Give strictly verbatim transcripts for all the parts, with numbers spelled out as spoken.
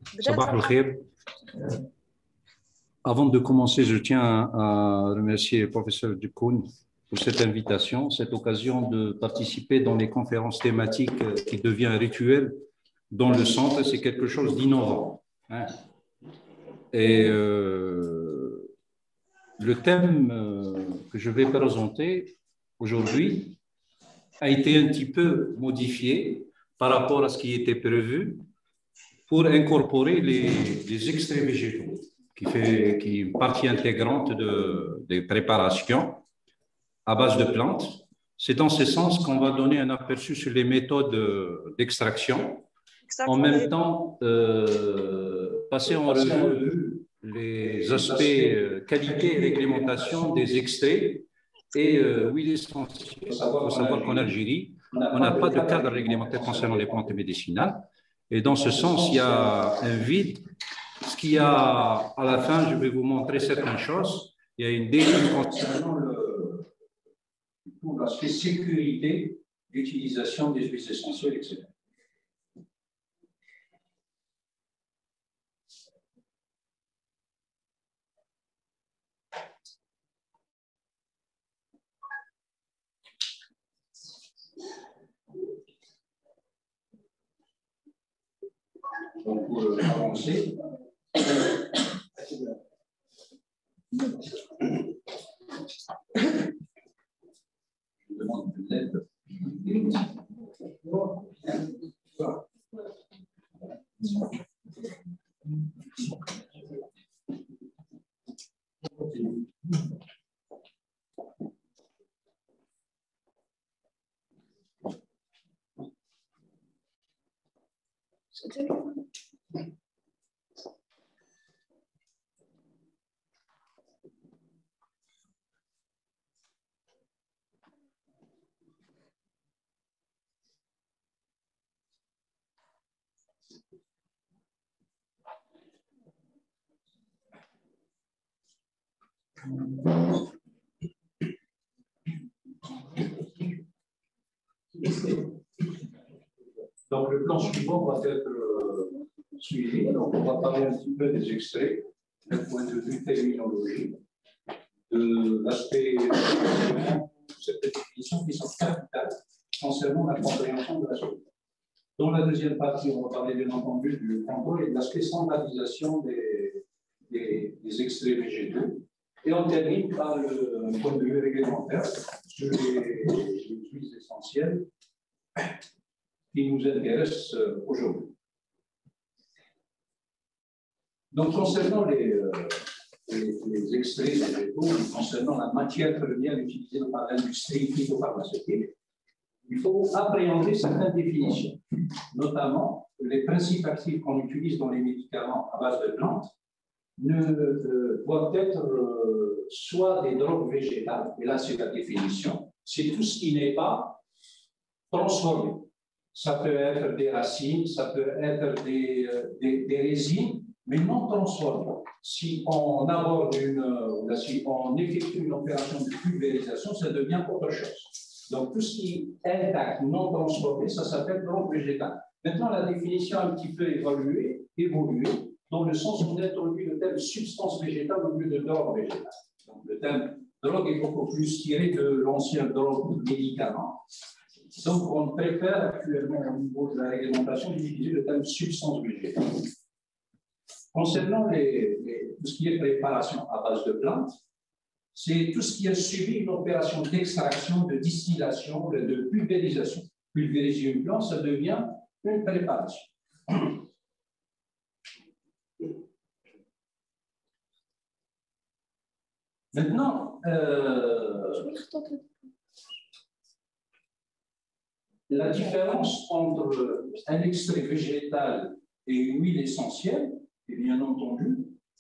Sabah al-Khair. Avant de commencer, je tiens à remercier le professeur Dukoun pour cette invitation, cette occasion de participer dans les conférences thématiques qui devient un rituel dans le centre. C'est quelque chose d'innovant. Hein. Et euh, le thème euh, que je vais présenter aujourd'hui a été un petit peu modifié par rapport à ce qui était prévu pour incorporer les, les extraits végétaux, qui fait qui est une partie intégrante de, des préparations à base de plantes. C'est dans ce sens qu'on va donner un aperçu sur les méthodes d'extraction. En même temps, euh, passer en revue les aspects qualité et réglementation des extraits et euh, huiles essentielles. Il faut savoir qu'en Algérie, on n'a pas de cadre réglementaire concernant les plantes médicinales. Et dans ce sens, il y a un vide. Ce qu'il y a à la fin, je vais vous montrer certaines choses. Il y a une dérive concernant le, l'aspect sécurité d'utilisation des huiles essentielles, et cetera. Donc, pour euh, avancer, je demande de l'aide. Donc, le plan suivant va être euh, suivi. Donc, on va parler un petit peu des extraits d'un point de vue terminologique, de l'aspect de cette définition qui sont capitales concernant la compréhension de la chose. Dans la deuxième partie, on va parler bien entendu du contrôle et de l'aspect standardisation des, des, des extraits végétaux. Et on termine par le point de vue réglementaire sur les, les huiles essentielles qui nous intéressent aujourd'hui. Donc, concernant les, euh, les, les extraits végétaux, concernant la matière première utilisée par l'industrie phytopharmaceutique, il faut appréhender certaines définitions, notamment les principes actifs qu'on utilise dans les médicaments à base de plantes ne euh, doivent être euh, soit des drogues végétales, et là c'est la définition, c'est tout ce qui n'est pas transformé. Ça peut être des racines, ça peut être des, des, des résines, mais non transformées. Si on aborde une, ou si on effectue une opération de pulvérisation, ça devient autre chose. Donc tout ce qui est intact, non transformé, ça s'appelle drogue végétale. Maintenant, la définition a un petit peu évolué, évolué dans le sens où on a introduit le terme substance végétale au lieu de drogue végétale. Donc le terme drogue est beaucoup plus tiré de l'ancien drogue médicament. Donc, on préfère actuellement au niveau de la réglementation d'utiliser le terme substance végétale. Concernant les, les, tout ce qui est préparation à base de plantes, c'est tout ce qui a subi une opération d'extraction, de distillation, de pulvérisation. Pulvériser une plante, ça devient une préparation. Maintenant, euh, la différence entre un extrait végétal et une huile essentielle, est bien entendu,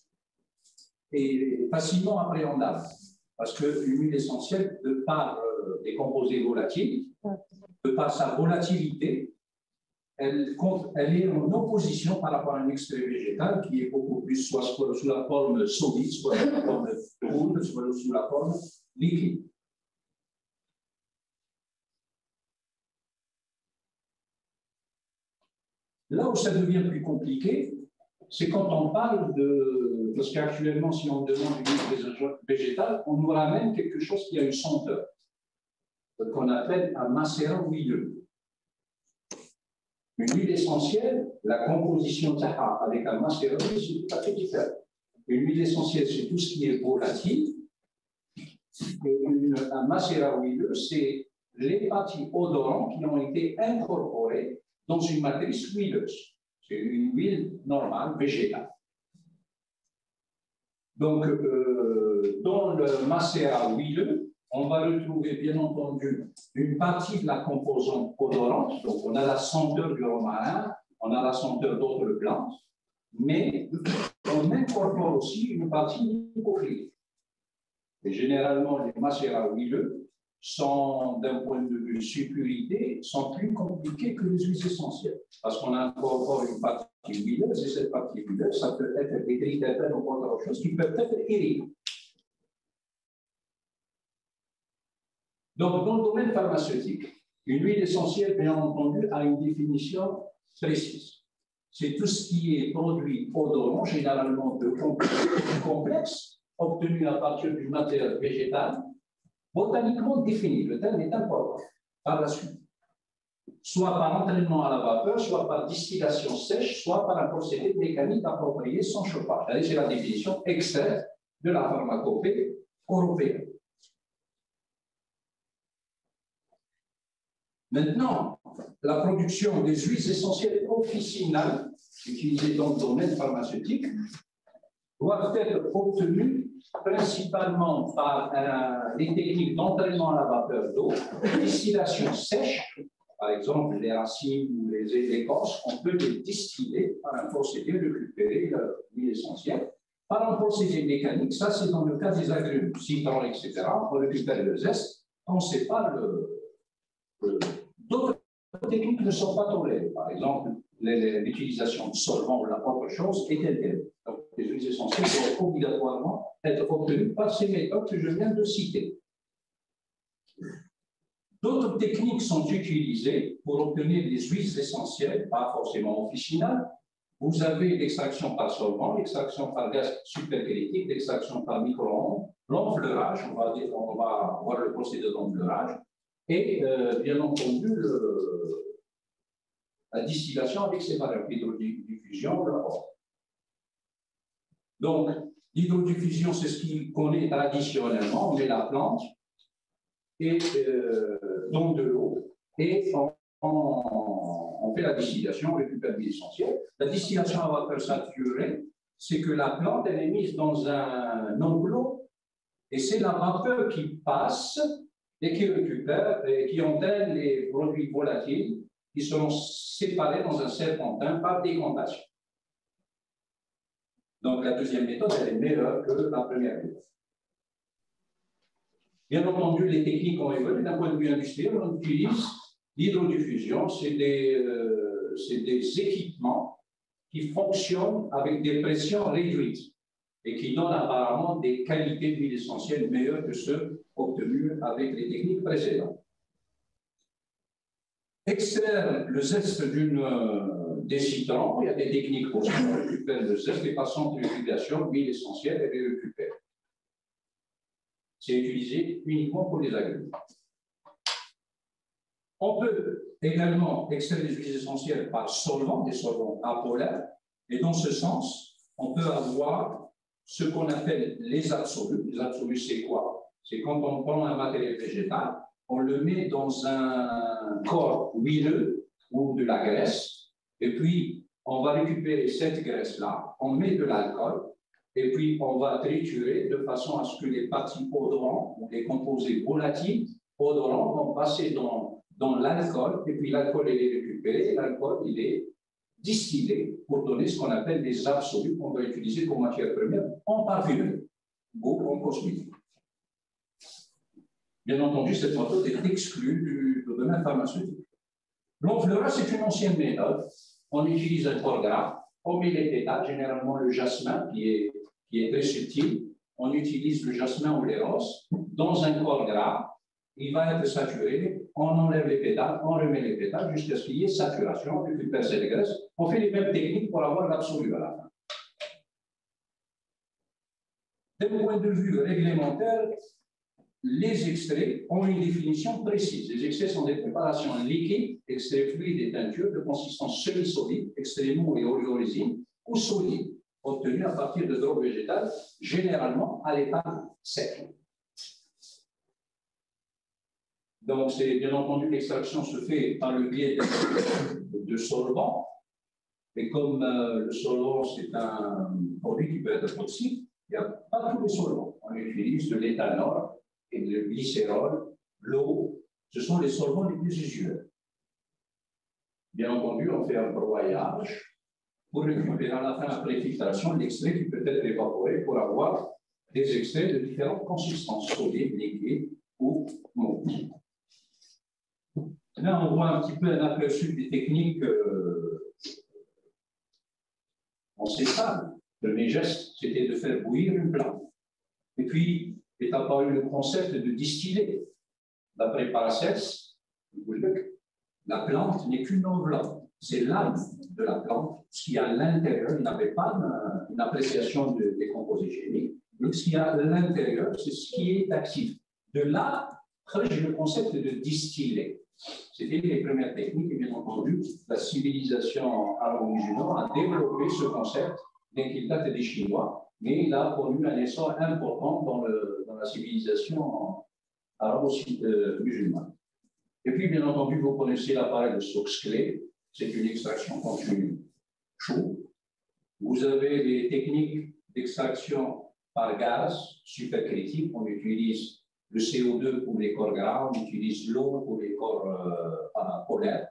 est facilement appréhendable. Parce qu'une huile essentielle, de par euh, des composés volatiles, de par sa volatilité, elle, elle est en opposition par rapport à un extrait végétal qui est beaucoup plus soit sous la forme solide, soit sous la forme poudre, soit sous la forme liquide. Là où ça devient plus compliqué, c'est quand on parle de... Parce qu'actuellement, si on demande une huile végétale, on nous ramène quelque chose qui a une senteur, qu'on appelle un macérant huileux. Une huile essentielle, la composition Taha avec un macérant, c'est tout à fait différent. Une huile essentielle, c'est tout ce qui est volatile. Et une, un macérat huileux, c'est les parties odorantes qui ont été incorporées dans une matrice huileuse. C'est une huile normale, végétale. Donc, euh, dans le macérat huileux, on va retrouver bien entendu une partie de la composante odorante. Donc, on a la senteur du romarin, on a la senteur d'autres plantes, mais on incorpore aussi une partie lipophilique. Et généralement, les macérats huileux sont, d'un point de vue sécurité, sont plus compliqués que les huiles essentielles. Parce qu'on incorpore une partie huileuse, et cette partie huileuse, ça peut être des triterpènes ou autre chose qui peuvent être irritants. Donc, dans le domaine pharmaceutique, une huile essentielle, bien entendu, a une définition précise. C'est tout ce qui est produit odorant, généralement de complexe, obtenu à partir d'une matière végétale, botaniquement définie. Le terme est important par la suite. Soit par entraînement à la vapeur, soit par distillation sèche, soit par un procédé mécanique approprié sans chauffage. C'est la définition extraite de la pharmacopée européenne. Maintenant, la production des huiles essentielles officinales, utilisées dans le domaine pharmaceutique, doivent être obtenues principalement par euh, les techniques d'entraînement à la vapeur d'eau, distillation sèche, par exemple les racines ou les écorces, on peut les distiller par un procédé, récupérer l'huile essentielle. Par un procédé mécanique, ça c'est dans le cas des agrumes, citron, et cetera. On récupère le zeste, on sépare le. le D'autres techniques ne sont pas tolérées. Par exemple, l'utilisation de solvants ou la autre chose est interdite. Donc, les huiles essentielles doivent obligatoirement être obtenues par ces méthodes que je viens de citer. D'autres techniques sont utilisées pour obtenir des huiles essentielles, pas forcément officinales. Vous avez l'extraction par solvant, l'extraction par gaz supercritique, l'extraction par micro-ondes, l'enfleurage, on va, dire, on va voir le procédé d'enfleurage, et euh, bien entendu le, la distillation avec ces variables, l'hydrodiffusion, le rapport. Donc, l'hydrodiffusion, c'est ce qu'on connaît traditionnellement, on met la plante et, euh, dans de l'eau et on, on, on fait la distillation, on récupère l'huile essentielle. La distillation à vapeur saturée, c'est que la plante, elle est mise dans un enclos et c'est la vapeur qui passe et qui récupère et qui entraîne les produits volatiles qui seront séparés dans un serpentin par décantation. Donc, la deuxième méthode, elle est meilleure que la première méthode. Bien entendu, les techniques ont évolué. D'un point de vue industriel, on utilise l'hydrodiffusion. C'est des, euh, des équipements qui fonctionnent avec des pressions réduites et qui donnent apparemment des qualités d'huile essentielle meilleures que ceux obtenus avec les techniques précédentes. Extraire le zeste d'une euh, des citrons, il y a des techniques pour ça, on récupère le zeste et par centrifugation, l'huile essentielle, elle est récupérée. C'est utilisé uniquement pour les agrumes. On peut également extraire les huiles essentielles par solvant, des solvants apolaires, et dans ce sens, on peut avoir ce qu'on appelle les absolus. Les absolus, c'est quoi? C'est quand on prend un matériel végétal, on le met dans un corps huileux ou de la graisse, et puis on va récupérer cette graisse-là, on met de l'alcool, et puis on va triturer de façon à ce que les parties odorantes ou les composés volatiles odorants vont passer dans, dans l'alcool, et puis l'alcool est récupéré, et l'alcool il est distillé pour donner ce qu'on appelle des absolus qu'on va utiliser comme matière première en parfumerie ou en cosmétique. Bien entendu, cette méthode est exclue du, du domaine pharmaceutique. L'enfleurage, c'est une ancienne méthode. On utilise un corps gras, on met les pétales, généralement le jasmin qui est, qui est très subtil. On utilise le jasmin ou les roses dans un corps gras. Il va être saturé, on enlève les pétales, on remet les pétales jusqu'à ce qu'il y ait saturation, on récupère cette graisse. On fait les mêmes techniques pour avoir l'absolu à la fin. D'un point de vue réglementaire, les extraits ont une définition précise. Les extraits sont des préparations liquides, extraits fluides et teintures de consistance semi-solide, extraits mous et oléorésine, ou solides, obtenus à partir de drogues végétales, généralement à l'état sec. Donc, c'est bien entendu, l'extraction se fait par le biais de, de solvants. Et comme euh, le solvant, c'est un produit qui peut être toxique, il n'y a pas tous les solvants. On utilise de l'éthanol et le glycérol, l'eau. Ce sont les solvants les plus usuels. Bien entendu, on fait un broyage pour récupérer à la fin, après filtration, l'extrait qui peut être évaporé pour avoir des extraits de différentes consistances, solides, liquides ou mous. Là, on voit un petit peu un aperçu des techniques euh, en céphale. De mes gestes, c'était de faire bouillir une plante. Et puis, est apparu le concept de distiller. D'après Paracels, la plante n'est qu'une enveloppe. C'est l'âme de la plante, ce qu'il y a à l'intérieur. Il n'avait pas une, une appréciation de, des composés chimiques. Donc, ce qu'il y a à l'intérieur, c'est ce qui est actif. De là, j'ai le concept de distiller. C'était les premières techniques, et bien entendu, la civilisation arabo-musulmane a développé ce concept, bien qu'il date des Chinois, mais il a connu un essor important dans, le, dans la civilisation arabo-musulmane. Et puis, bien entendu, vous connaissez l'appareil de Stokes-Clay, c'est une extraction continue chaud. Vous avez les techniques d'extraction par gaz supercritique, on utilise le C O deux pour les corps gras, on utilise l'eau pour les corps euh, polaires.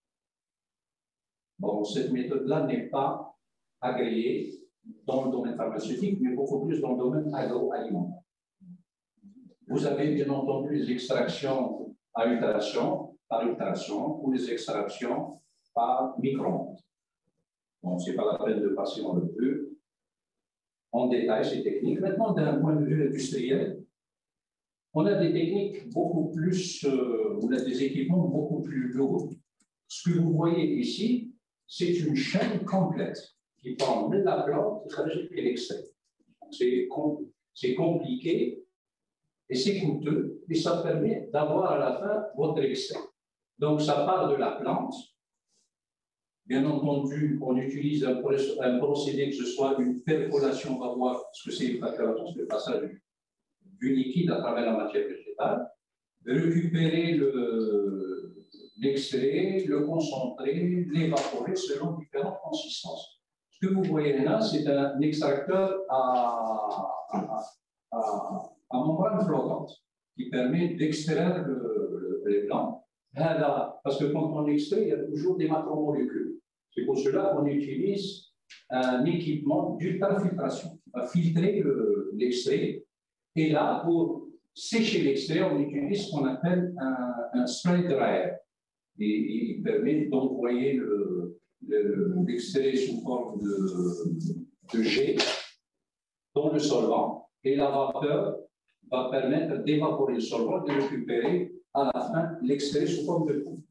Bon, cette méthode-là n'est pas agréée dans le domaine pharmaceutique, mais beaucoup plus dans le domaine agroalimentaire. Vous avez bien entendu les extractions à ultrasons, par ultrasons, ou les extractions par micro-ondes. Bon, ce n'est pas la peine de passer dans le peu en détail ces techniques. Maintenant, d'un point de vue industriel, on a des techniques beaucoup plus, euh, on a des équipements beaucoup plus lourds. Ce que vous voyez ici, c'est une chaîne complète qui prend de la plante et l'extrait. C'est com compliqué et c'est coûteux, et ça permet d'avoir à la fin votre extrait. Donc, ça part de la plante. Bien entendu, on utilise un, un procédé, que ce soit une percolation, on va voir ce que c'est une percolation, c'est le passage du liquide à travers la matière végétale, de récupérer l'extrait, le, le concentrer, l'évaporer selon différentes consistances. Ce que vous voyez là, c'est un extracteur à, à, à, à membrane flottante qui permet d'extraire le, le, les plantes. Parce que quand on extrait, il y a toujours des macromolécules. C'est pour cela qu'on utilise un équipement d'ultrafiltration qui va filtrer l'extrait. Et là, pour sécher l'extrait, on utilise ce qu'on appelle un, un spray dryer. Et, et il permet d'envoyer l'extrait le, sous forme de, de jet dans le solvant. Et la vapeur va permettre d'évaporer le solvant et de récupérer à la fin l'extrait sous forme de poudre.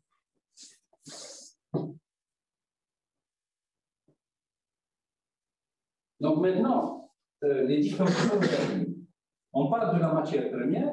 Donc maintenant, euh, les différentes formes. On parle de la matière première,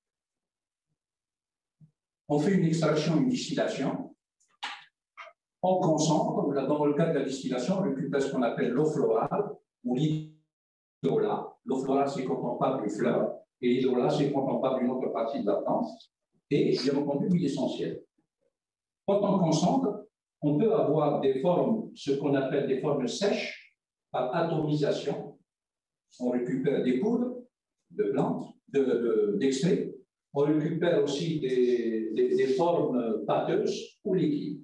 on fait une extraction, une distillation, on concentre, dans le cas de la distillation, on récupère ce qu'on appelle l'eau florale ou l'hydrolat. L'eau florale, c'est quand on parle d'une fleur, et l'hydrolat, c'est quand on parle d'une autre partie de la plante, et bien entendu, l'huile essentielle. Quand on concentre, on peut avoir des formes, ce qu'on appelle des formes sèches, par atomisation. On récupère des poudres de plantes, d'extraits. De, de, on récupère aussi des, des, des formes pâteuses ou liquides.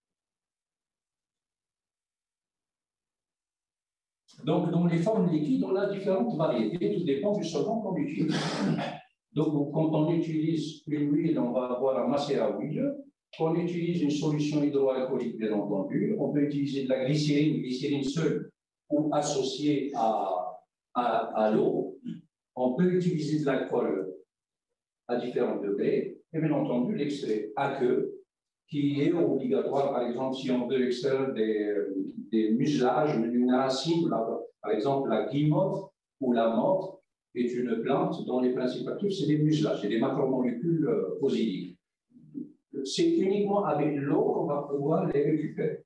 Donc, dans les formes liquides, on a différentes variétés, tout dépend du solvant qu'on utilise. Donc, quand on utilise une huile, on va avoir un macérat à huile. Quand on utilise une solution hydroalcoolique, bien entendu, on peut utiliser de la glycérine, glycérine seule ou associée à, à, à l'eau. On peut utiliser de l'alcool à différents degrés, et bien entendu l'extrait aqueux, qui est obligatoire, par exemple, si on veut extraire des, des muselages d'une racine, par exemple la guimauve ou la menthe, est une plante dont les principes actifs, c'est des mucilages, c'est des macromolécules euh, positives. C'est uniquement avec l'eau qu'on va pouvoir les récupérer.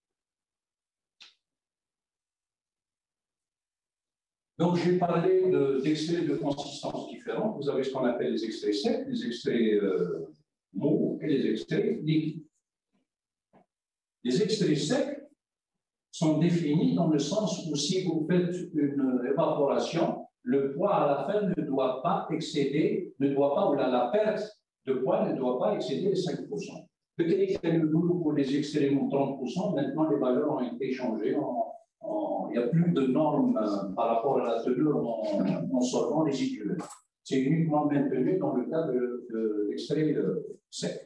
Donc, j'ai parlé d'extraits de, de consistance différentes. Vous avez ce qu'on appelle les extraits secs, les extraits euh, mous et les extraits liquides. Les extraits secs sont définis dans le sens où si vous faites une évaporation, le poids à la fin ne doit pas excéder, ne doit pas, ou la, la perte de poids ne doit pas excéder les cinq pour cent. Peut-être que le boulot pour les extraits mous trente pour cent, maintenant les valeurs ont été changées. En, en, il n'y a plus de normes euh, par rapport à la teneur en, en solvant résiduel. C'est uniquement maintenu dans le cas de, de l'extrait euh, sec.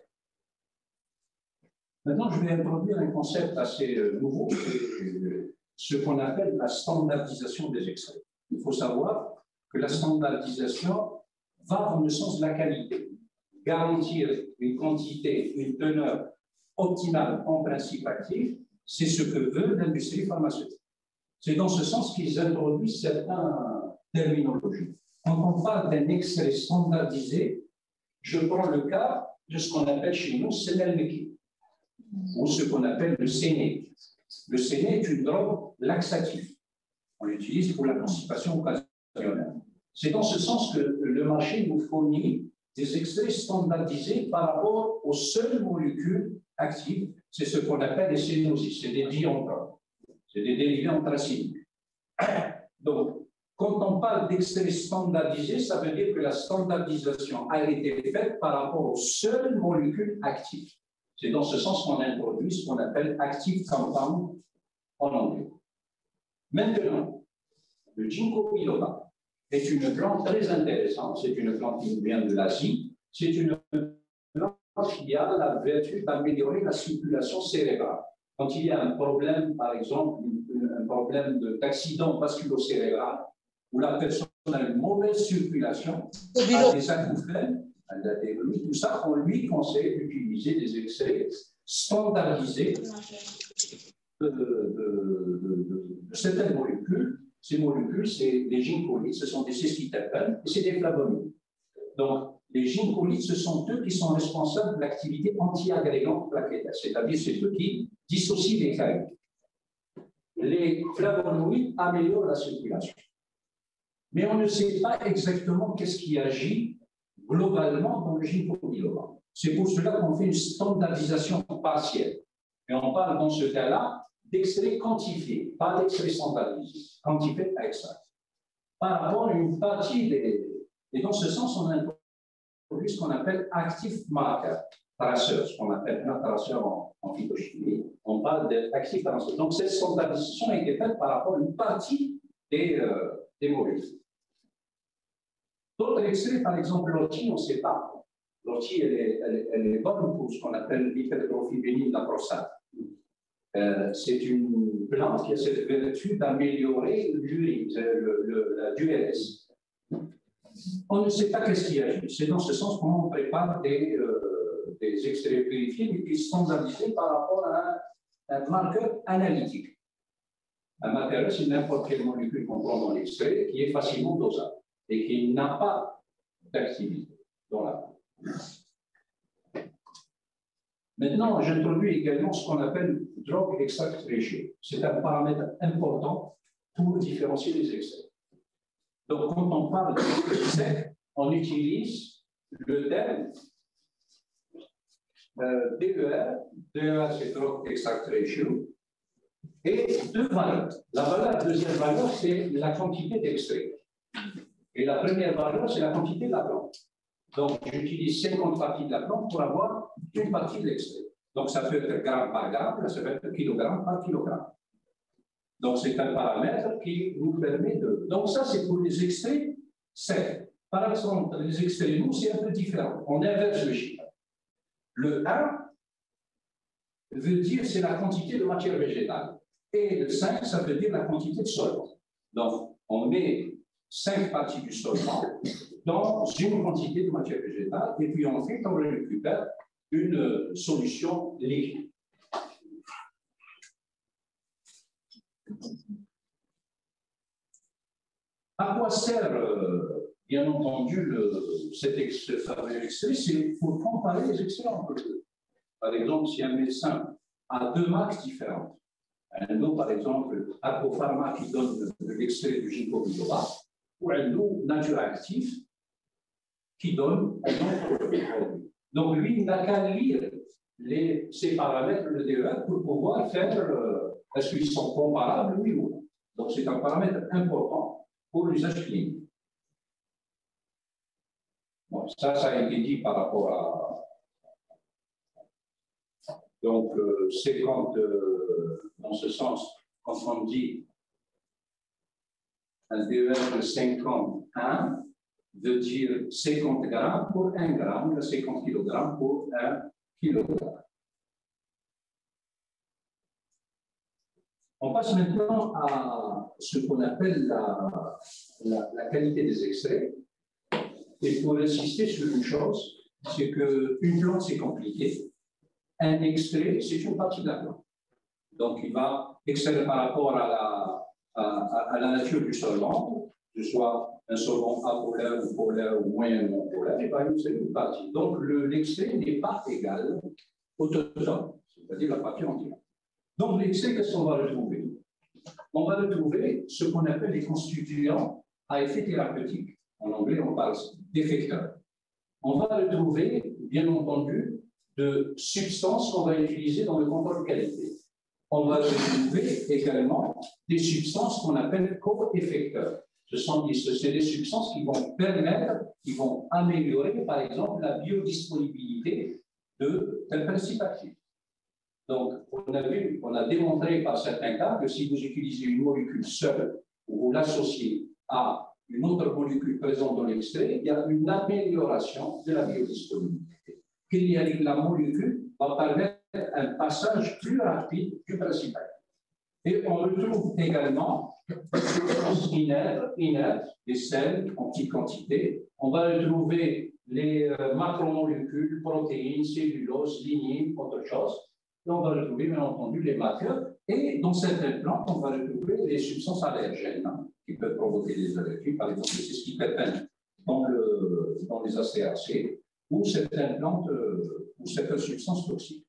Maintenant, je vais introduire un concept assez euh, nouveau, c'est ce qu'on appelle la standardisation des extraits. Il faut savoir que la standardisation va dans le sens de la qualité. Garantir une quantité, une teneur optimale en principe actif, c'est ce que veut l'industrie pharmaceutique. C'est dans ce sens qu'ils introduisent certaines terminologies. Quand on parle d'un extrait standardisé, je prends le cas de ce qu'on appelle chez nous Senelmekine, ou ce qu'on appelle le séné. Le séné est une drogue laxative. On l'utilise pour la constipation occasionnelle. C'est dans ce sens que le marché nous fournit des extraits standardisés par rapport aux seules molécules actives. C'est ce qu'on appelle les sénosies, c'est des dianthrones, c'est des dérivés anthraciques. Donc, quand on parle d'extraits standardisés, ça veut dire que la standardisation a été faite par rapport aux seules molécules actives. C'est dans ce sens qu'on introduit ce qu'on appelle active compound en anglais. Maintenant, le ginkgo biloba est une plante très intéressante. C'est une plante qui vient de l'Asie. C'est une plante qui a la vertu d'améliorer la circulation cérébrale. Quand il y a un problème, par exemple, un problème d'accident vasculo-cérébral, où la personne a une mauvaise circulation, a des acouphènes, elle a des bruits, tout ça, on lui conseille d'utiliser des extraits standardisés de, de, de, de, de certaines molécules. Ces molécules, c'est des ginkgolides, ce sont des sesquiterpènes et c'est des flavonoïdes. Donc, les ginkgolides, ce sont eux qui sont responsables de l'activité anti-agrégante plaquettaire, c'est-à-dire c'est eux qui dissocient les cailloux. Les flavonoïdes améliorent la circulation. Mais on ne sait pas exactement qu'est-ce qui agit globalement dans le ginkgo biloba. C'est pour cela qu'on fait une standardisation partielle. Et on parle dans ce cas-là d'extraits quantifiés, pas d'extraits standardisés, quantifiés à extract. Par rapport à une partie des... Et dans ce sens, on a introduit ce qu'on appelle active marker traceur, ce qu'on appelle un traceur en, en phytochimie. On parle d'active traceur. Donc cette standardisation a été faite par rapport à une partie des, euh, des molécules. D'autres extraits, par exemple, l'ortie, on ne sait pas. L'ortie, elle est, elle, elle est bonne pour ce qu'on appelle l'hypertrophie bénigne de la prostate. Euh, c'est une plante qui a cette vertu d'améliorer l'urine, le, le, la D U R S. On ne sait pas qu'est-ce qui agit. C'est dans ce sens qu'on prépare des, euh, des extraits purifiés, mais qui sont standardisés par rapport à un, un marqueur analytique. Un marqueur, c'est n'importe quelle molécule qu'on prend dans l'extrait qui est facilement dosable et qui n'a pas d'activité dans la peau. Maintenant, j'introduis également ce qu'on appelle drug extract ratio. C'est un paramètre important pour différencier les extraits. Donc, quand on parle d'extrait, on utilise le terme euh, D E R. D E R, c'est drug extract ratio. Et deux valeurs. La valeur, la deuxième valeur, c'est la quantité d'extrait. Et la première valeur, c'est la quantité de la plante. Donc, j'utilise cinquante parties de la plante pour avoir une partie de l'extrait. Donc, ça peut être gramme par gramme, ça peut être kilogramme par kilogramme. Donc, c'est un paramètre qui nous permet de... Donc, ça, c'est pour les extraits secs. Par exemple, les extraits mous, c'est un peu différent. On inverse le chiffre. Le un veut dire c'est la quantité de matière végétale. Et le cinq, ça veut dire la quantité de solvant. Donc, on met cinq parties du solvant dans une quantité de matière végétale, et puis ensuite, on récupère une solution liquide. à quoi sert, euh, bien entendu, le, cet ex, ce fameux extrait? C'est pour comparer les extraits entre eux. Par exemple, si un médecin a deux marques différentes, un autre, par exemple, Aquapharma qui donne de, de l'extrait du ginkgo biloba, ou un autre Naturactif qui donne un autre produit. Donc, lui, il n'a qu'à lire les, ces paramètres, le D E A, pour pouvoir faire euh, est-ce qu'ils sont comparables, oui ou non. Donc, c'est un paramètre important pour l'usage clinique. Bon, ça, ça a été dit par rapport à. Donc, euh, c'est quand, euh, dans ce sens, quand on dit un D E A de cinquante-un, veut dire cinquante grammes pour un gramme, cinquante kilogrammes pour un kilogramme. On passe maintenant à ce qu'on appelle la, la, la qualité des extraits. Et pour insister sur une chose, c'est qu'une plante, c'est compliqué. Un extrait, c'est une partie de la plante. Donc, il va extraire par rapport à la, à, à la nature du solvant, que ce soit un solvant apolaire ou polaire ou moyennement polaire, et par exemple, c'est une partie. Donc, l'extrait n'est pas égal au total, c'est-à-dire la partie entière. Donc, l'extrait, qu'est-ce qu'on va retrouver? On va retrouver ce qu'on appelle les constituants à effet thérapeutique. En anglais, on parle d'effecteurs. On va retrouver, bien entendu, de substances qu'on va utiliser dans le contrôle de qualité. On va retrouver également des substances qu'on appelle co-effecteurs. Ce sont des, des substances qui vont permettre, qui vont améliorer, par exemple, la biodisponibilité de tel principe actif. Donc, on a vu, on a démontré par certains cas que si vous utilisez une molécule seule, ou vous l'associez à une autre molécule présente dans l'extrait, il y a une amélioration de la biodisponibilité. Qu'il y a la molécule va permettre un passage plus rapide du principe actif. Et on retrouve également des substances inertes, inertes, des sels en petite quantité. On va retrouver les euh, macromolécules, protéines, cellulose, lignine, autre chose. Et on va retrouver, bien entendu, les marqueurs. Et dans certaines plantes, on va retrouver les substances allergènes hein, qui peuvent provoquer des allergies, par exemple les sesquiterpènes dans, le, dans les acéacées, ou certaines plantes, euh, ou certaines substances toxiques.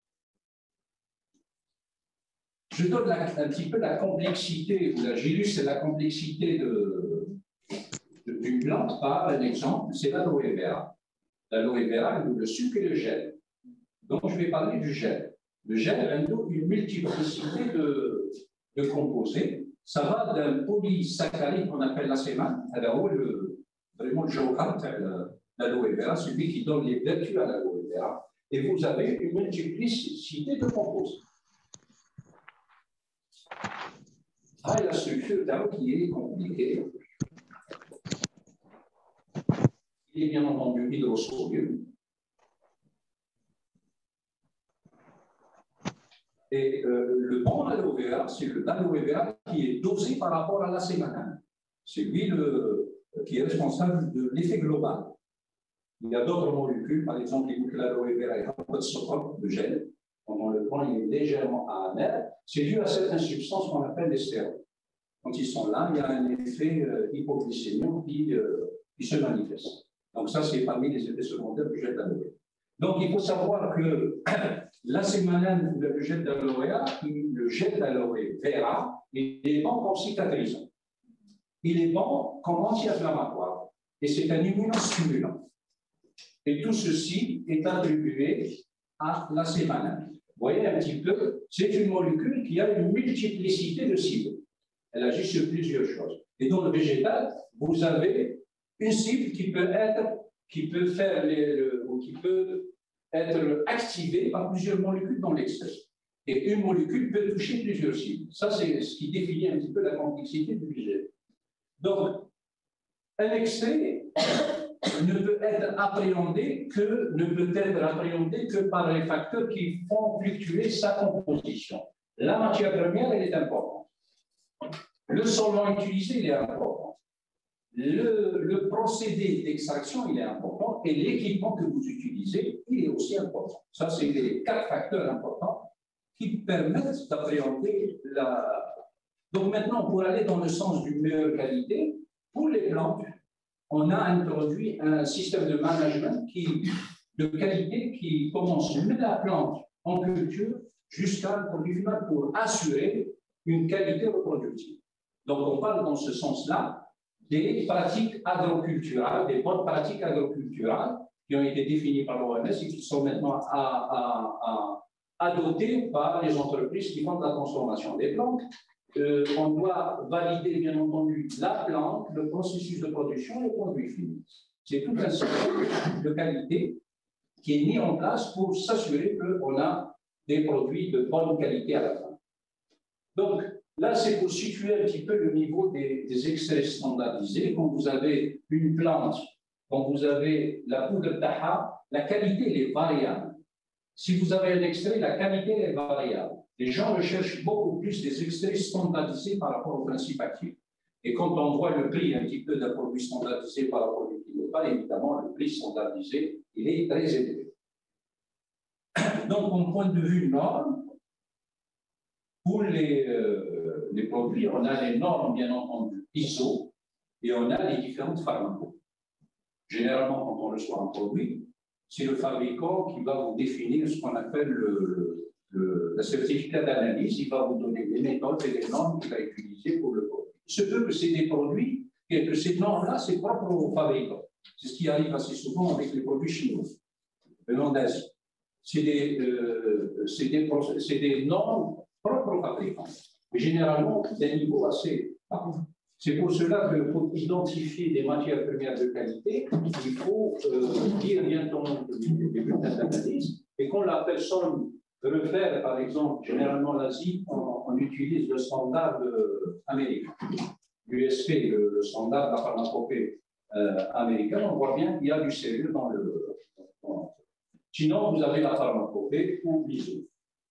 Je donne la, un petit peu la complexité, ou la j'illustre la complexité d'une plante par un exemple, c'est l'aloe vera. L'aloe vera, le sucre et le gel. Donc, je vais parler du gel. Le gel a une multiplicité de, de composés. Ça va d'un polysaccharide qu'on appelle l'acémane, alors le, vraiment le jawhar, l'aloe vera, celui qui donne les vertus à l'aloe vera. Et vous avez une multiplicité de composés. Ah, la structure d'eau qui est compliquée. Il est bien entendu hydrosoluble. Et euh, le bon aloe vera, c'est l'aloe vera qui est dosé par rapport à l'acémanane. C'est lui le, qui est responsable de l'effet global. Il y a d'autres molécules, par exemple, l'aloe vera est un peu de sodium, de gel. Quand on le prend, il est légèrement amer. C'est dû à certaines substances qu'on appelle les stéroïdes. Quand ils sont là, il y a un effet euh, hypoglycémique qui, euh, qui se manifeste. Donc ça, c'est parmi les effets secondaires du gel d'aloe. Donc il faut savoir que l'acémanane ou le gel d'aloe vera, le gel d'aloe vera, il est bon comme cicatrisant. Il est bon comme anti-inflammatoire. Et c'est un immunostimulant. Et tout ceci est attribué à l'acémanane. Vous voyez un petit peu, c'est une molécule qui a une multiplicité de cibles. Elle agit sur plusieurs choses. Et dans le végétal, vous avez une cible qui peut être, qui peut faire les, le, ou qui peut être activée par plusieurs molécules dans l'extrait. Et une molécule peut toucher plusieurs cibles. Ça, c'est ce qui définit un petit peu la complexité du végétal. Donc, un extrait ne peut être appréhendé que ne peut être appréhendé que par les facteurs qui font fluctuer sa composition. La matière première, elle est importante. Le solvant utilisé, il est important. Le, le procédé d'extraction, il est important. Et l'équipement que vous utilisez, il est aussi important. Ça, c'est les quatre facteurs importants qui permettent d'appréhender la... Donc maintenant, pour aller dans le sens d'une meilleure qualité, Pour les plantes, on a introduit un système de management qui, de qualité qui commence de la plante en culture jusqu'à le produit final pour assurer une qualité reproductive. Donc, on parle dans ce sens-là des pratiques agroculturales, des bonnes pratiques agroculturales qui ont été définies par l'O M S et qui sont maintenant à, à, à, adoptées par les entreprises qui font de la transformation des plantes. Euh, on doit valider, bien entendu, la plante, le processus de production et le produit fini. C'est tout un système de qualité qui est mis en place pour s'assurer qu'on a des produits de bonne qualité à la fin. Donc, là, c'est pour situer un petit peu le niveau des, des extraits standardisés. Quand vous avez une plante, quand vous avez la poudre taha, la qualité elle est variable. Si vous avez un extrait, la qualité elle est variable. Les gens recherchent beaucoup plus des extraits standardisés par rapport au principe actif. Et quand on voit le prix un petit peu d'un produit standardisé par rapport au produit pas, évidemment, le prix standardisé, il est très élevé. Donc, au point de vue norme, pour les, euh, les produits, on a les normes, bien entendu, I S O, et on a les différentes pharmacos. Généralement, quand on reçoit un produit, c'est le fabricant qui va vous définir ce qu'on appelle le, le, le certificat d'analyse. Il va vous donner les méthodes et les normes qu'il va utiliser pour le produit. Il se peut que c'est des produits, et que ces normes-là, c'est propre aux fabricants. C'est ce qui arrive assez souvent avec les produits chinois, venant d'Asie. C'est des, euh, des, des normes propres aux fabricants, mais généralement d'un niveau assez bas. C'est pour cela que pour identifier des matières premières de qualité, il faut euh, dire bien entendu des bulletins d'analyse, et quand la personne réfère, par exemple, généralement l'Asie, on, on utilise le standard euh, américain. L'U S P, le, le standard de la pharmacopée euh, américaine, on voit bien qu'il y a du sérieux dans le. Dans, sinon, vous avez la pharmacopée ou l'I S O.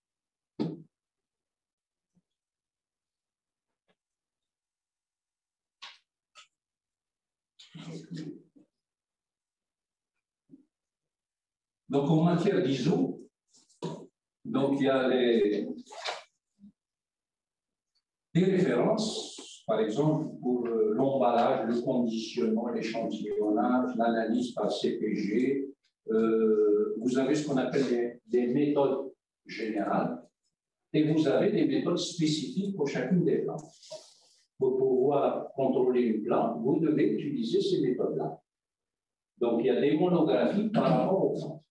Donc, en matière d'I S O, donc il y a les, des références, par exemple, pour l'emballage, le conditionnement, l'échantillonnage, l'analyse par C P G. Euh, vous avez ce qu'on appelle des, des méthodes générales et vous avez des méthodes spécifiques pour chacune des plantes. Pour pouvoir contrôler une plante, vous devez utiliser ces méthodes-là. Donc, il y a des monographies par rapport aux plantes.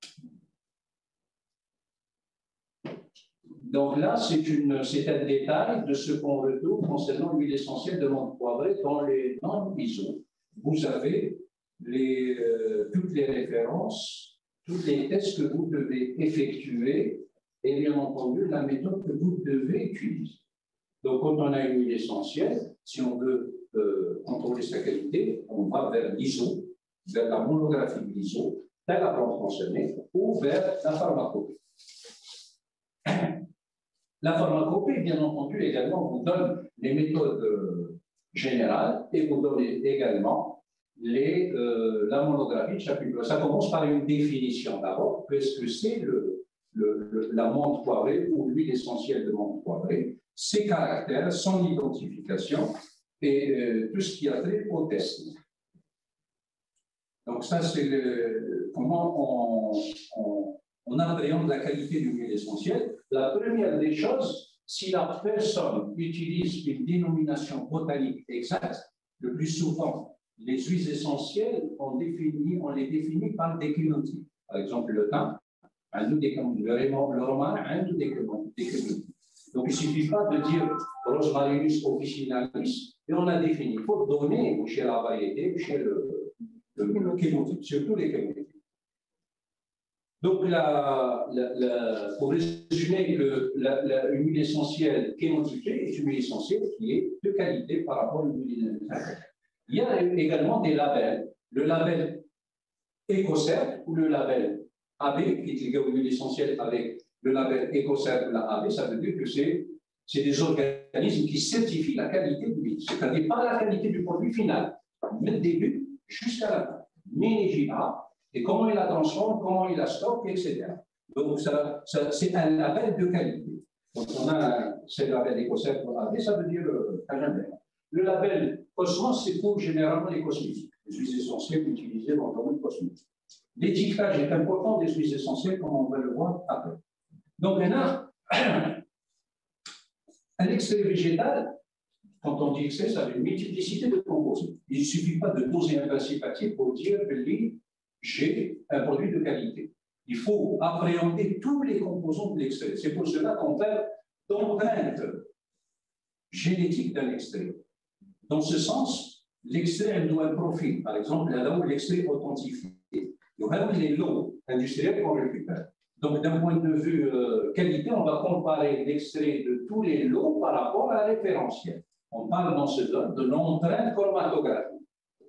Donc là, c'est un détail de ce qu'on retrouve concernant l'huile essentielle de menthe poivrée dans les normes I S O. Vous avez les, euh, toutes les références, tous les tests que vous devez effectuer et bien entendu la méthode que vous devez utiliser. Donc, quand on a une huile essentielle, si on veut euh, contrôler sa qualité, on va vers l'I S O, vers la monographie de l'I S O, vers la plante concernée ou vers la pharmacopée. La pharmacopée, bien entendu, également vous donne les méthodes euh, générales et vous donne également les, euh, la monographie de chacune. Ça commence par une définition d'abord. Qu'est-ce que c'est le, le, le, la menthe poivrée ou l'huile essentielle de menthe poivrée? Ses caractères, son identification et euh, tout ce qui a trait au test. Donc ça, c'est comment on, on, on appréhende la qualité d'une huile essentielle. La première des choses, si la personne utilise une dénomination botanique exacte, le plus souvent, les huiles essentielles, on, définit, on les définit par des chémotypes. Par exemple, le thym, le romarin, un ou des chémotypes. Donc, il ne suffit pas de dire Rosmarinus officinalis, et on a défini. Il faut donner chez la variété, chez le, le, le chémotype, surtout les chémotypes. Donc, la, la, la, pour résumer, que la, la, une huile essentielle chémotypée est une huile essentielle qui est de qualité par rapport à une huile essentielle. Il y a également des labels. Le label EcoCert ou le label A B, qui est lié aux huiles essentielles avec le label EcoCert ou la A B, ça veut dire que c'est des organismes qui certifient la qualité de l'huile, c'est-à-dire pas la qualité du produit final, mais le début jusqu'à la fin. Ménégia, et comment il la transforme, comment il la stocke, et cetera. Donc, ça, ça, c'est un label de qualité. Donc, on a ce label EcoCert ou A B, ça veut dire euh, Le label Cosmos, c'est pour généralement les cosmétiques, les huiles essentielles utilisées dans le domaine cosmétique. L'étiquetage est important des huiles essentielles, comme on va le voir après. Donc, maintenant, un extrait végétal, quand on dit extrait, ça a une multiplicité de composés. Il ne suffit pas de poser un principe actif pour dire que j'ai un produit de qualité. Il faut appréhender tous les composants de l'extrait. C'est pour cela qu'on parle d'empreinte génétique d'un extrait. Dans ce sens, l'extrait doit un profil. Par exemple, là où l'extrait authentifié. Il y aura les lots industriels qu'on récupère. Donc, d'un point de vue euh, qualité, on va comparer l'extrait de tous les lots par rapport à la référentiel. On parle dans ce domaine de l'empreinte chromatographique.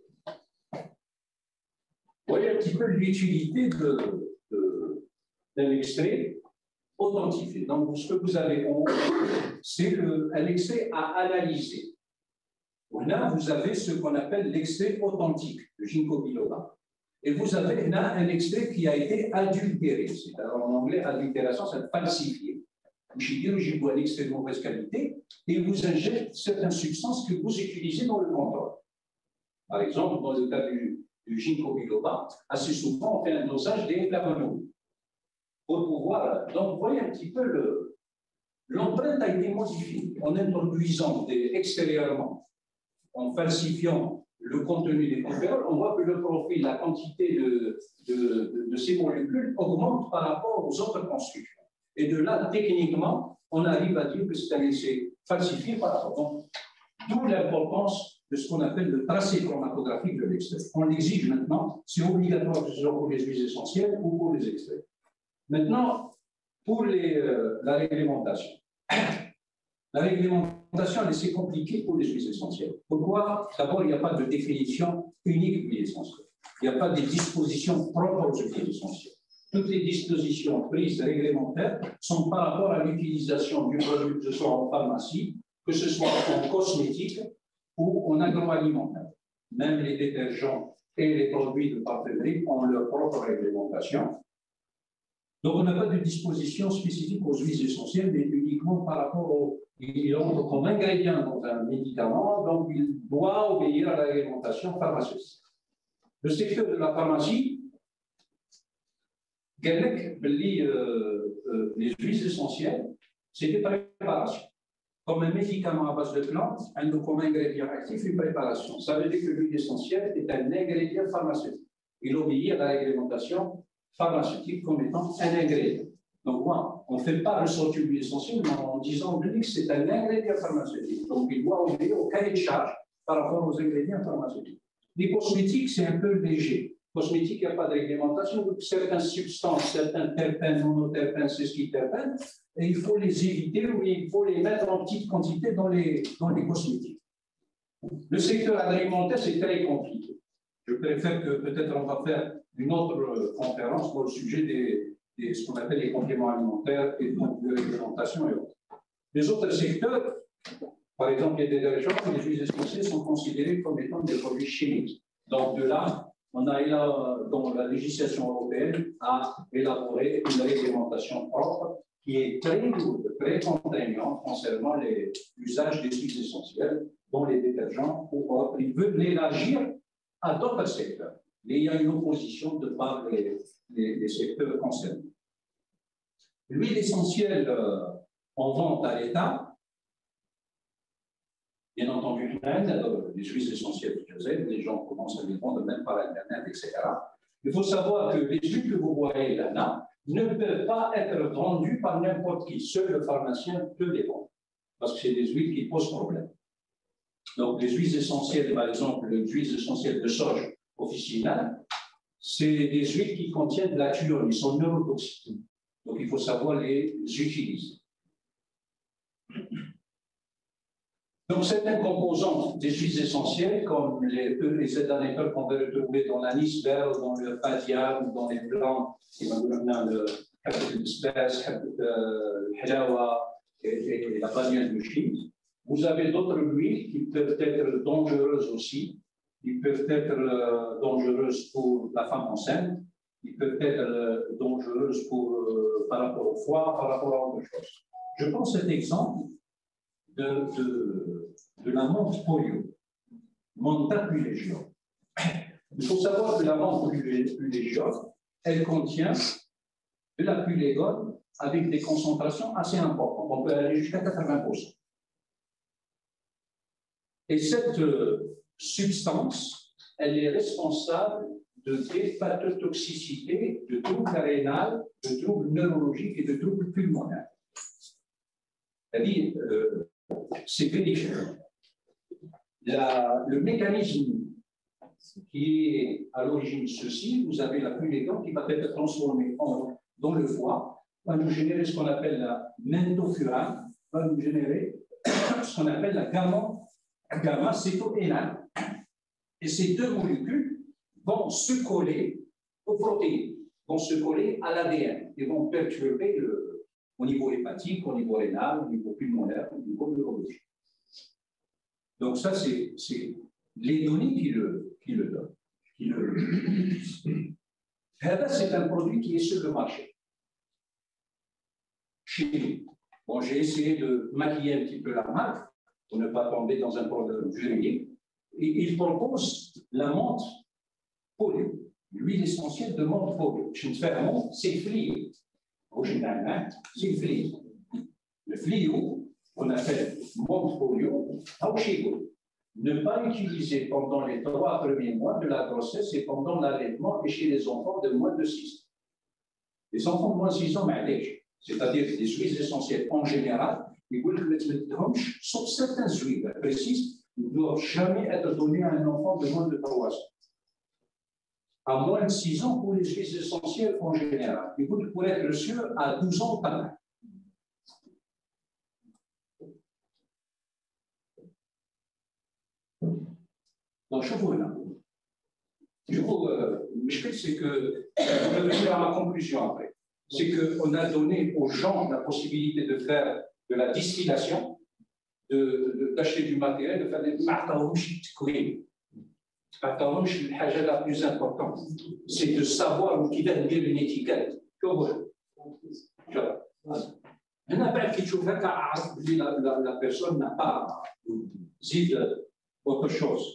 Vous voyez un petit peu l'utilité de, de, d'un extrait authentifié. Donc, ce que vous avez compris, c'est qu'un extrait à analyser. Là, vous avez ce qu'on appelle l'extrait authentique, le ginkgo biloba. Et vous avez là un extrait qui a été adultéré. C'est en anglais, adultération, c'est falsifié. Je bois un extrait de mauvaise qualité et vous injectez certaines substances que vous utilisez dans le contrôle. Par exemple, dans le cas du, du ginkgo biloba, assez souvent, on fait un dosage des flavonoïdes pour pouvoir. Donc, vous voyez un petit peu le. L'empreinte a été modifiée en introduisant des, extérieurement, en falsifiant le contenu des conféroles, on voit que le profil, la quantité de, de, de, de ces molécules augmente par rapport aux autres constructions. Et de là, techniquement, on arrive à dire que c'est un essai falsifié par rapport. D'où l'importance de ce qu'on appelle le tracé chromatographique de l'extrait. On l'exige maintenant, c'est obligatoire que ce soit pour les huiles essentielles ou pour les extraits. Maintenant, pour les, euh, la réglementation. La réglementation est assez compliquée pour les huiles essentielles. Pourquoi? D'abord, il n'y a pas de définition unique d'huile essentielle. Il n'y a pas de dispositions propres aux huiles essentielles. Toutes les dispositions prises réglementaires sont par rapport à l'utilisation du produit, que ce soit en pharmacie, que ce soit en cosmétique ou en agroalimentaire. Même les détergents et les produits de parfumerie ont leur propre réglementation. Donc, on n'a pas de disposition spécifique aux huiles essentielles, mais uniquement par rapport au. Il entre comme ingrédient dans un médicament, donc il doit obéir à la réglementation pharmaceutique. Le secteur de la pharmacie, euh, euh, les huiles essentielles, c'est des préparations. Comme un médicament à base de plantes, un comme ingrédient actif, une préparation. Ça veut dire que l'huile essentielle est un ingrédient pharmaceutique. Il obéit à la réglementation pharmaceutique comme étant un ingrédient. Donc, moi, on ne fait pas ressortir l'huile essentielle en disant que c'est un ingrédient pharmaceutique. Donc, il doit obéir au cahier de charge par rapport aux ingrédients pharmaceutiques. Les cosmétiques, c'est un peu léger. Cosmétiques, il n'y a pas de réglementation. Donc, certaines substances, certains terpènes, monoterpènes, sesquiterpènes, et il faut les éviter ou il faut les mettre en petite quantité dans les, dans les cosmétiques. Le secteur alimentaire, c'est très compliqué. Je préfère que peut-être on va faire une autre conférence pour le sujet des, des ce qu'on appelle les compléments alimentaires et de réglementation et autres. Les autres secteurs, par exemple les détergents, les huiles essentielles sont considérés comme étant des produits chimiques. Donc de là, on a dans la législation européenne à élaborer une réglementation propre qui est très lourde, très contraignante concernant l'usage des huiles essentielles, dont les détergents ou autres. Ils veulent l'élargir à d'autres secteurs. Mais il y a une opposition de par les, les, les secteurs concernés. L'huile essentielle euh, en vente à l'État, bien entendu, les huiles essentielles du gazelle, les gens commencent à les vendre même par Internet, et cetera. Il faut savoir que les huiles que vous voyez là, ne peuvent pas être vendues par n'importe qui. Seul le pharmacien peut les vendre, parce que c'est des huiles qui posent problème. Donc, les huiles essentielles, par exemple, les huiles essentielles de soja officinale, c'est des huiles qui contiennent de la thuone, ils sont neurotoxiques. Donc, il faut savoir les utiliser. Donc, certaines composantes des huiles essentielles, comme les, les éthanol qu'on va retrouver dans l'anis vert, dans le padia ou dans les blancs, dans le l'espèce, le halawa et la banane de Chine. Vous avez d'autres huiles qui peuvent être dangereuses aussi. Ils peuvent être euh, dangereuses pour la femme enceinte. Ils peuvent être euh, dangereuses pour, euh, par rapport au foie, par rapport à autre chose. Je prends cet exemple de, de, de la menthe polio, Mentha pulégium. Il faut savoir que la menthe pulégium, elle contient de la pulégone avec des concentrations assez importantes. On peut aller jusqu'à quatre-vingts pour cent. Et cette euh, substance, elle est responsable de d'hépatotoxicité, de troubles rénales, de troubles neurologiques et de troubles pulmonaires. C'est-à-dire, euh, c'est vérifié. Le mécanisme qui est à l'origine de ceci, vous avez la pulégone qui va être transformée en, dans le foie, va nous générer ce qu'on appelle la mentofurane, va nous générer ce qu'on appelle la gamma-cétoénane. Et ces deux molécules vont se coller aux protéines, vont se coller à l'A D N et vont perturber le, au niveau hépatique, au niveau rénal, au niveau pulmonaire, au niveau neurologique. Donc ça, c'est les données qui le, qui le donnent. Qui le... C'est un produit qui est sur le marché. Chez nous. Bon, j'ai essayé de maquiller un petit peu la marque pour ne pas tomber dans un problème juridique. Et il propose la menthe polio, l'huile essentielle de menthe polio. Je ne fais un mot, c'est flié. C'est flié. Le fliou, qu'on appelle menthe polio, ne pas utiliser pendant les trois premiers mois de la grossesse et pendant l'allaitement et chez les enfants de moins de six ans. Les enfants de moins de six ans, c'est-à-dire des huiles essentielles en général, ils veulent sauf certaines huiles précises, ne doivent jamais être données à un enfant de moins de trois ans. À moins de six ans pour les huiles essentielles en général. Et vous pourrez être sûr à douze ans par an. Donc, je vous là. Du coup, euh, c'est que, je vais venir à ma conclusion après, c'est qu'on a donné aux gens la possibilité de faire de la distillation, d'acheter du matériel, de faire des martaouch. La plus importante, c'est de savoir qui va lire une étiquette. La personne n'a pas dit autre chose.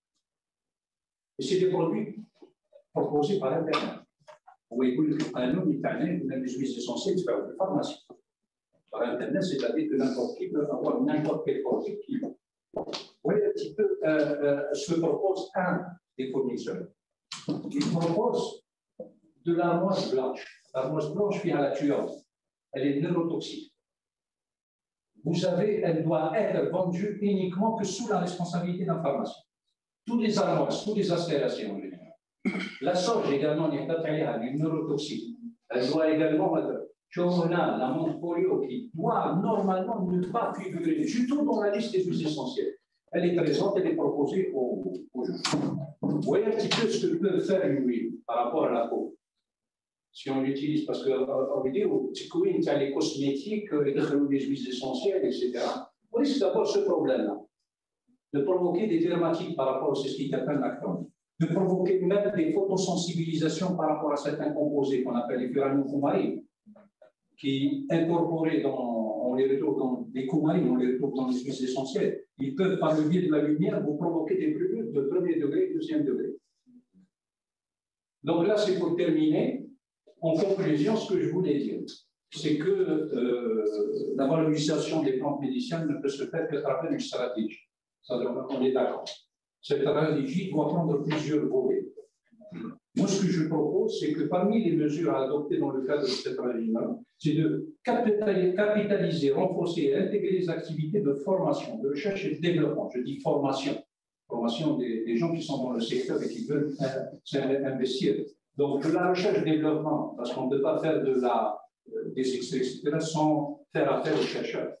Et c'est des produits proposés par Internet. Vous voyez, un homme italien, vous avez des huiles essentielles, c'est pas une pharmacie. Par Internet, c'est-à-dire que n'importe qui peut avoir n'importe quel produit qui. Vous voyez un petit peu euh, euh, ce que propose un des fournisseurs. Il propose de l'armoise blanche. L'armoise blanche vient à la tueuse. Elle est neurotoxique. Vous savez, elle doit être vendue uniquement que sous la responsabilité d'un pharmacien. Tous les armoises, tous les astérations en général. La sauge également n'est pas une neurotoxique. Elle doit également être. On a la menthe polio qui doit normalement ne pas figurer du tout dans la liste des huiles essentielles. Elle est présente, elle est proposée aux, aux gens. Vous voyez un petit peu ce que peut faire une huile par rapport à la peau. Si on l'utilise, parce qu'on veut dire, il y a les cosmétiques, les huiles essentielles, et cetera. On risque d'avoir ce problème-là, de provoquer des dermatites par rapport à ce qui appelle l'actone, de provoquer même des photosensibilisations par rapport à certains composés qu'on appelle les furanocoumarines, qui, incorporés dans, on les retrouve dans les coumarines, on les retrouve dans les huiles essentielles, ils peuvent, par le biais de la lumière, vous provoquer des brûlures de premier degré, deuxième degré. Donc là, c'est pour terminer. En conclusion, ce que je voulais dire, c'est que euh, la valorisation des plantes médicinales ne peut se faire qu'à travers une stratégie. Ça, on est d'accord. Cette stratégie doit prendre plusieurs volets. Moi, ce que je propose, c'est que parmi les mesures à adopter dans le cadre de cette stratégie-là, c'est de capitaliser, renforcer et intégrer les activités de formation, de recherche et de développement. Je dis formation. Formation des, des gens qui sont dans le secteur et qui veulent euh, investir. Donc, de la recherche-développement, parce qu'on ne peut pas faire de la, euh, des extraits, et cetera, sans faire appel aux chercheurs.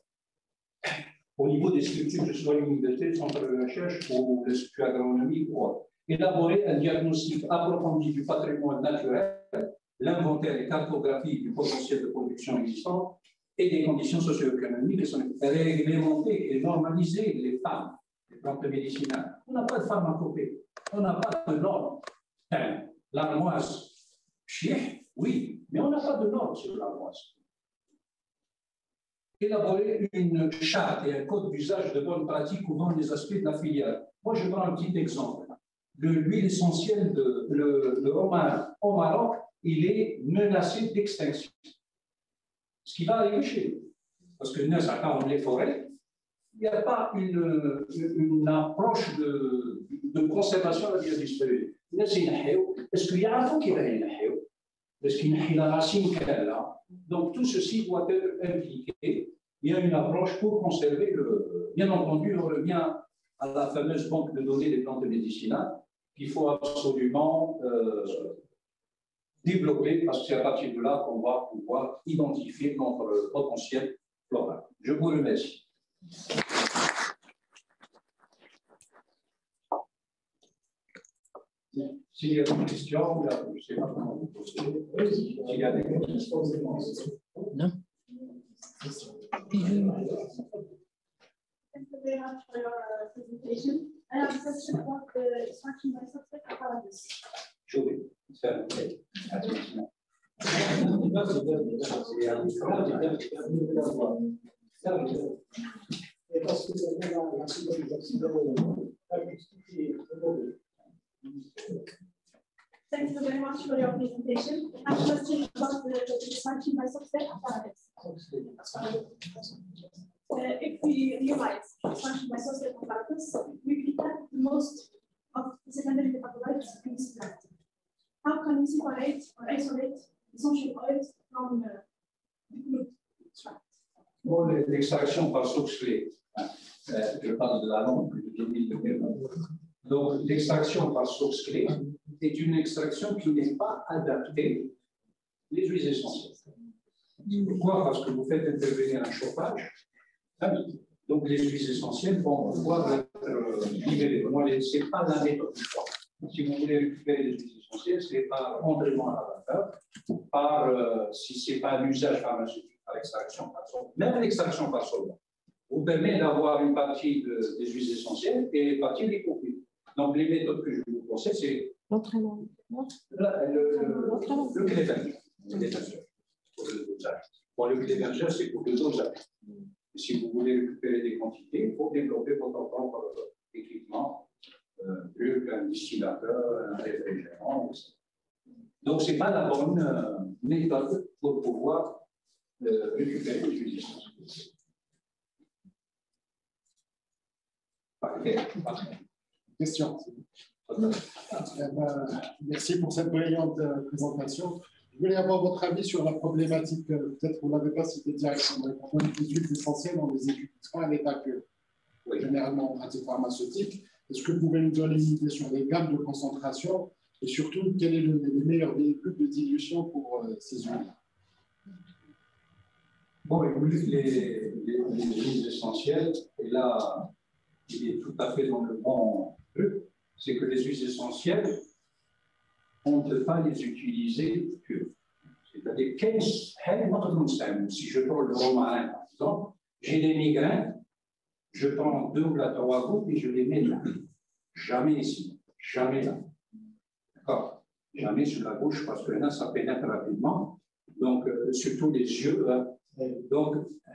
Au niveau des structures, que ce soit l'université, le centre de recherche ou l'Institut agronomique ou autre. Élaborer un diagnostic approfondi du patrimoine naturel, l'inventaire et cartographie du potentiel de production existant et des conditions socio-économiques qui sont réglementées et normaliser les femmes, les plantes médicinales. On n'a pas de pharmacopée, on n'a pas de normes. L'armoise, oui, mais on n'a pas de normes sur l'armoise. élaborer une charte et un code d'usage de bonnes pratiques couvrant les aspects de la filière. Moi, je prends un petit exemple. L'huile essentielle de le, le romarin au Maroc, il est menacé d'extinction. Ce qui va arriver chez nous. Parce que nous, à part les forêts, il n'y a pas une, une, une approche de, de conservation de la biodiversité. Est-ce qu'il y a un fond qui va y aller? Est-ce qu'il y a la racine qu'elle a? Donc, tout ceci doit être impliqué. Il y a une approche pour conserver le. Bien entendu, on revient à la fameuse banque de données des plantes médicinales qu'il faut absolument euh, développer parce que c'est à partir de là qu'on va pouvoir identifier notre potentiel floral. Je vous remercie. S'il y a des questions, je ne sais pas comment vous poser. S'il y a des questions, non. Thank you very much for your uh, presentation. I have a question about the extraction by substrate apparatus. Sure. Thank you very much for your presentation. I have a question about the, the extraction by substrate apparatus. Uh, if we realize extraction by substrate apparatus, we detect most of the secondary metabolites in this plant. How can we separate or isolate essential oils from uh, the good extract? Bon, l'extraction par source clé. Je parle de la langue, donc l'extraction par source clé est une extraction qui n'est pas adaptée les huiles essentielles. Pourquoi? Parce que vous faites intervenir un chauffage, donc les huiles essentielles vont pouvoir être libérées. Moi, ce n'est pas la méthode du choix. Si vous voulez récupérer les huiles essentielles, c'est par entraînement à la vapeur, par, euh, si ce n'est pas un usage pharmaceutique, par extraction par solvant. Même l'extraction par solvant vous permet d'avoir une partie de, des huiles essentielles et une partie des lipophile. Donc, les méthodes que je vous conseille, c'est L'entraînement. le, le, le clévenger. Pour le dosage. Bon, le clévenger, c'est pour le dosage. Et si vous voulez récupérer des quantités, il faut développer votre propre équipement, euh, un distillateur, un réfrigérant. Et cetera. Donc, ce n'est pas la bonne euh, méthode pour pouvoir euh, récupérer les huiles essentielles. Parfait. Parfait. Question. Euh, ben, merci pour cette brillante euh, présentation. Je voulais avoir votre avis sur la problématique, euh, peut-être que vous ne l'avez pas cité directement, mais quand on dit les huiles essentielles, on les utilise pas à l'état pur, oui. Généralement en pratique pharmaceutique. Est-ce que vous pouvez nous donner une idée sur les gammes de concentration et surtout, quel est le, les meilleurs véhicules de dilution pour euh, ces huiles? Bon, écoutez, les, les, les huiles essentielles, et là, il est tout à fait dans le bon truc, c'est que les huiles essentielles, on ne peut pas les utiliser pures. C'est-à-dire, si je prends le romarin, par exemple, j'ai des migraines, je prends deux ou trois gouttes et je les mets là. Jamais ici, jamais là. D'accord? Jamais sur la bouche, parce que là, ça pénètre rapidement. Donc, euh, surtout les yeux. Là. Donc,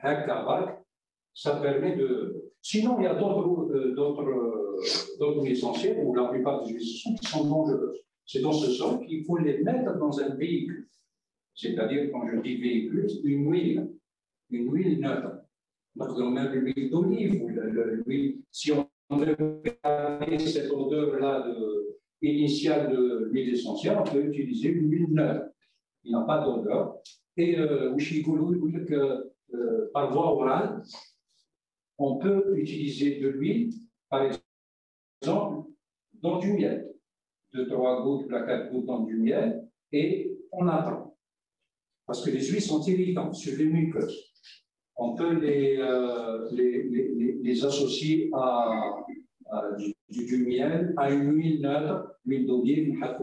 ça permet de. Sinon, il y a d'autres euh, d'autres essentiels, ou la plupart des huiles essentielles qui sont dangereuses. C'est dans ce sens qu'il faut les mettre dans un véhicule. C'est-à-dire, quand je dis véhicule, une huile, une huile neutre. Donc, on a de l'huile d'olive, ou l'huile. Si on veut garder cette odeur-là de, initiale de l'huile essentielle, on peut utiliser une huile neutre. Il n'a pas d'odeur. Et euh, que, euh, par voie orale, on peut utiliser de l'huile, par exemple, dans du miel. Deux, trois gouttes, quatre gouttes dans du miel, et on attend. Parce que les huiles sont irritantes sur les muqueuses. On peut les, euh, les, les, les associer à, à du, du miel, à une huile neutre, l'huile d'olive,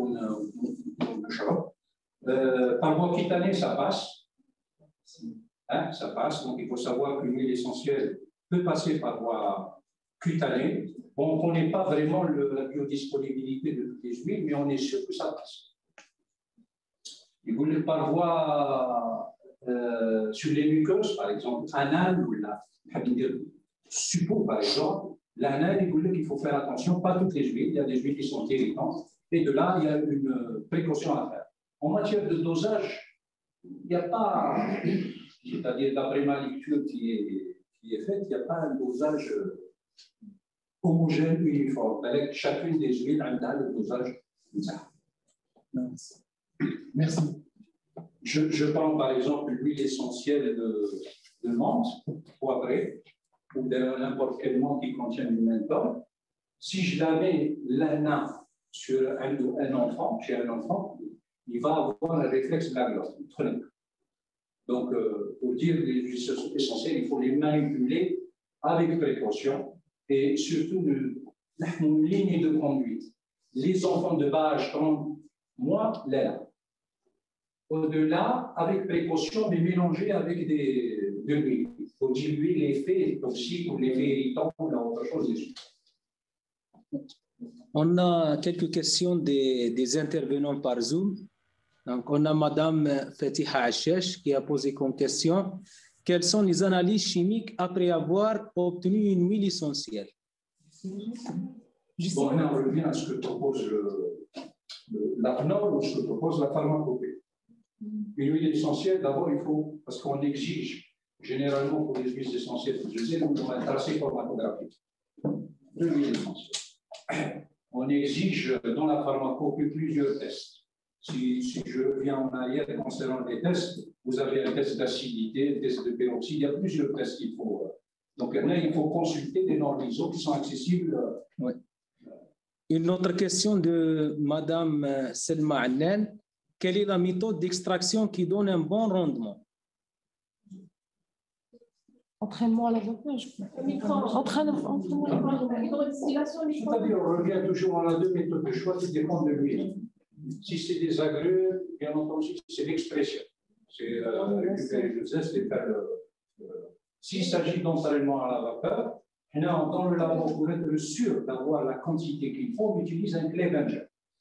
euh, par voie cutanée, ça passe. Hein, ça passe. Donc, il faut savoir qu'une huile essentielle peut passer par voie cutanée. Bon, on ne connaît pas vraiment le, la biodisponibilité de toutes les huiles, mais on est sûr que ça passe. Et vous, par voie euh, sur les muqueuses, par exemple, anal ou la, suppos, par exemple, l'anal, il faut faire attention, pas toutes les huiles, il y a des huiles qui sont irritantes, et de là, il y a une précaution à faire. En matière de dosage, il n'y a pas, c'est-à-dire d'après ma lecture qui est, qui est faite, il n'y a pas un dosage homogène, uniforme. Avec chacune des huiles, on a le dosage. Merci. Je, je prends par exemple l'huile essentielle de, de menthe, poivrée, ou de n'importe quel menthe qui contient du menthol. Si je la mets l'ana sur un, un enfant, chez un enfant, il va avoir un réflexe de la glotte. Donc, euh, pour dire les huiles essentielles, il faut les manipuler avec précaution et surtout une, une ligne de conduite. Les enfants de bas âge, comme moi, là. Au-delà, avec précaution, mais mélanger avec des, de l'huile pour diluer l'effet toxique ou l'effet irritant ou autre chose. On a quelques questions des, des intervenants par Zoom. Donc, on a Madame Fatiha Achesh qui a posé comme question: quelles sont les analyses chimiques après avoir obtenu une huile essentielle? Bon, là, on revient à ce que propose le, le, la norme ou ce que propose la pharmacopée. Une huile essentielle, d'abord, il faut, parce qu'on exige généralement pour les huiles essentielles, je sais, on a un tracé pharmacographique. Deux huiles essentielles. On exige dans la pharmacopée plusieurs tests. Si, si je reviens en arrière concernant les tests, vous avez un test d'acidité, un test de peroxyde, il y a plusieurs tests qu'il faut. Donc là, il faut consulter des normes I S O qui sont accessibles. Oui. Une autre question de Madame Selma Annen: quelle est la méthode d'extraction qui donne un bon rendement? Entraînement à la vapeur, je crois. Entraînement à la vapeur. C'est-à-dire, on revient toujours à la deux méthodes de choix qui dépendent de l'huile. Si c'est des agrumes, bien entendu, c'est l'expression. C'est euh, récupérer le zeste et faire le. le... S'il s'agit d'entraînement à la vapeur, là, dans le labo, pour être sûr d'avoir la quantité qu'il faut, on utilise un clevenger.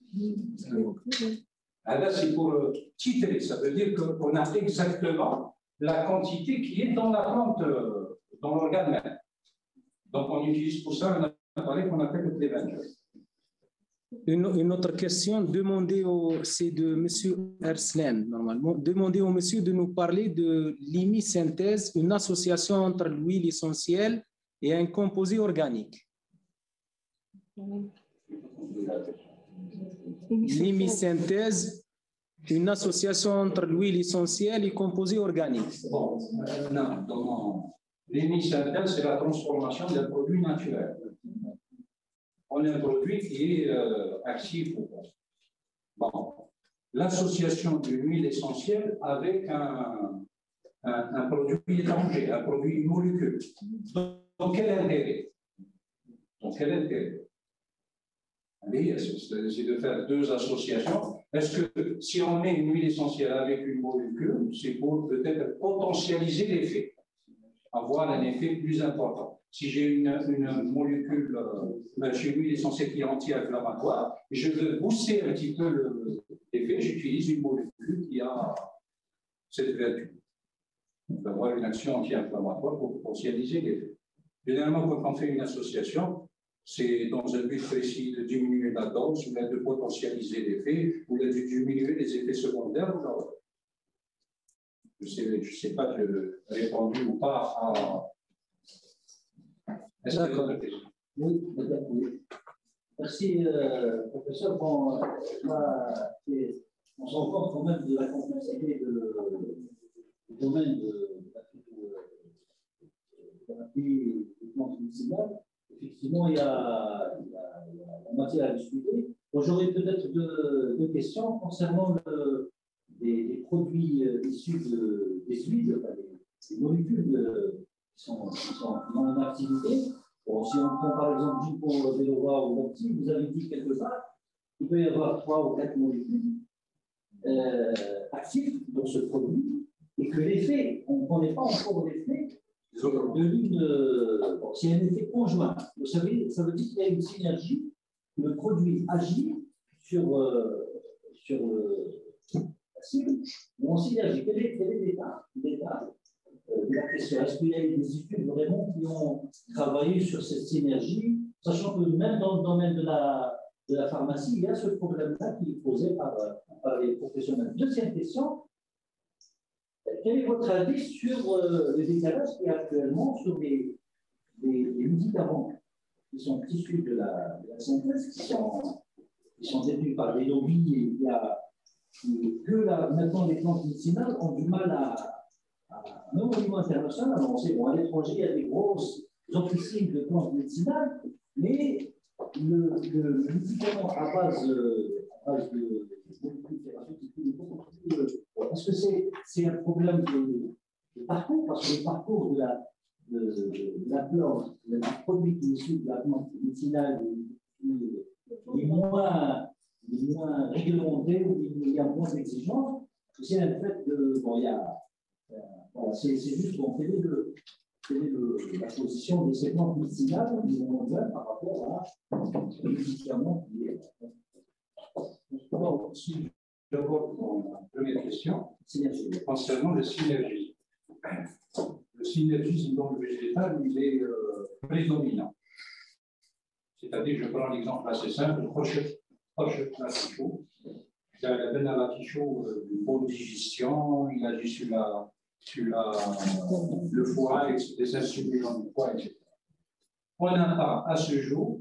Là, c'est pour euh, titrer, ça veut dire qu'on a exactement la quantité qui est dans la plante, euh, dans l'organe même. Donc, on utilise pour ça un appareil qu'on appelle le clevenger. Une, une autre question, demandez au, c'est de M. Erslen, normalement. Demandez au monsieur de nous parler de l'hémisynthèse, une association entre l'huile essentielle et un composé organique. L'hémisynthèse, une association entre l'huile essentielle et composé organique. Bon, euh, non, non. L'hémisynthèse, c'est la transformation d'un produit naturel. On a un produit qui est euh, actif. Bon. L'association d'une huile essentielle avec un, un, un produit étranger, un produit, une molécule. Donc, quel intérêt? Donc, quel intérêt? C'est de faire deux associations. Est-ce que si on met une huile essentielle avec une molécule, c'est pour peut-être potentialiser l'effet, avoir un effet plus important? Si j'ai une, une molécule, euh, chez une huile essentielle qui est anti-inflammatoire, je veux booster un petit peu l'effet, j'utilise une molécule qui a cette vertu, d'avoir une action anti-inflammatoire pour potentialiser l'effet. Généralement, quand on fait une association, c'est dans un but précis de diminuer la dose, ou de potentialiser l'effet, ou de diminuer les effets secondaires. Je ne sais, je sais pas si j'ai répondu ou pas à. D'accord. Oui, oui. Merci, euh, professeur. Bon, là, on se rend compte quand même de la complexité du domaine de la thérapie des plantes médicinales. Effectivement, il y, a, il, y a, il y a la matière à discuter. Bon, j'aurais peut-être deux, deux questions concernant le, les, les produits issus de, des huiles, les, les molécules euh, qui sont, qui sont en activité. Bon, si on prend par exemple du pont Vélova ou l'opti, vous avez dit quelque part qu'il peut y avoir trois ou quatre molécules euh, actives dans ce produit et que l'effet, on ne connaît pas encore l'effet de l'une, euh, bon, c'est un effet conjoint. Vous savez, ça veut dire qu'il y a une synergie, le produit agit sur, euh, sur euh, irréversible ou en synergie. Quel est, quel est l'état, l'état euh, de la question? Est-ce qu'il y a eu des études vraiment qui ont travaillé sur cette synergie, sachant que même dans le domaine de la, de la pharmacie, il y a ce problème-là qui est posé par, par les professionnels. Deuxième question, quel est votre avis sur euh, le décalage qu'il y a actuellement sur les, les, les médicaments qui sont issus de la, de la synthèse, qui sont, qui sont détenus par les lobbies, et il y a que là, maintenant les plantes médicinales ont du mal à, à même au niveau international, on sait, bon, à l'étranger, il y a des grosses officines de plantes médicinales, mais le, le, le médicament à base, euh, à base de molécules thérapeutiques est beaucoup plus. Euh, Est-ce que c'est c'est un problème de, de parcours? Parce que le parcours de la, de, de la plante, le produit qui est issu de la plante médicinale est moins, est moins réglementé, ou il y a moins d'exigences. C'est un fait de. Bon, il y a. Euh, voilà, c'est juste qu'on fait le. Quelle est le, la position de ces plantes médicinales au niveau mondial par rapport à aux médicaments qui est. D'abord, si j'aborde mon première question, Synergie. concernant le synergisme. Le synergisme dans le végétal, il est euh, prédominant. C'est-à-dire, je prends l'exemple assez simple, proche latichot. La benne latichot, une bonne digestion, il agit sur la. sur la, le foie, les insulines dans le foie, et cetera. On n'a pas, à ce jour,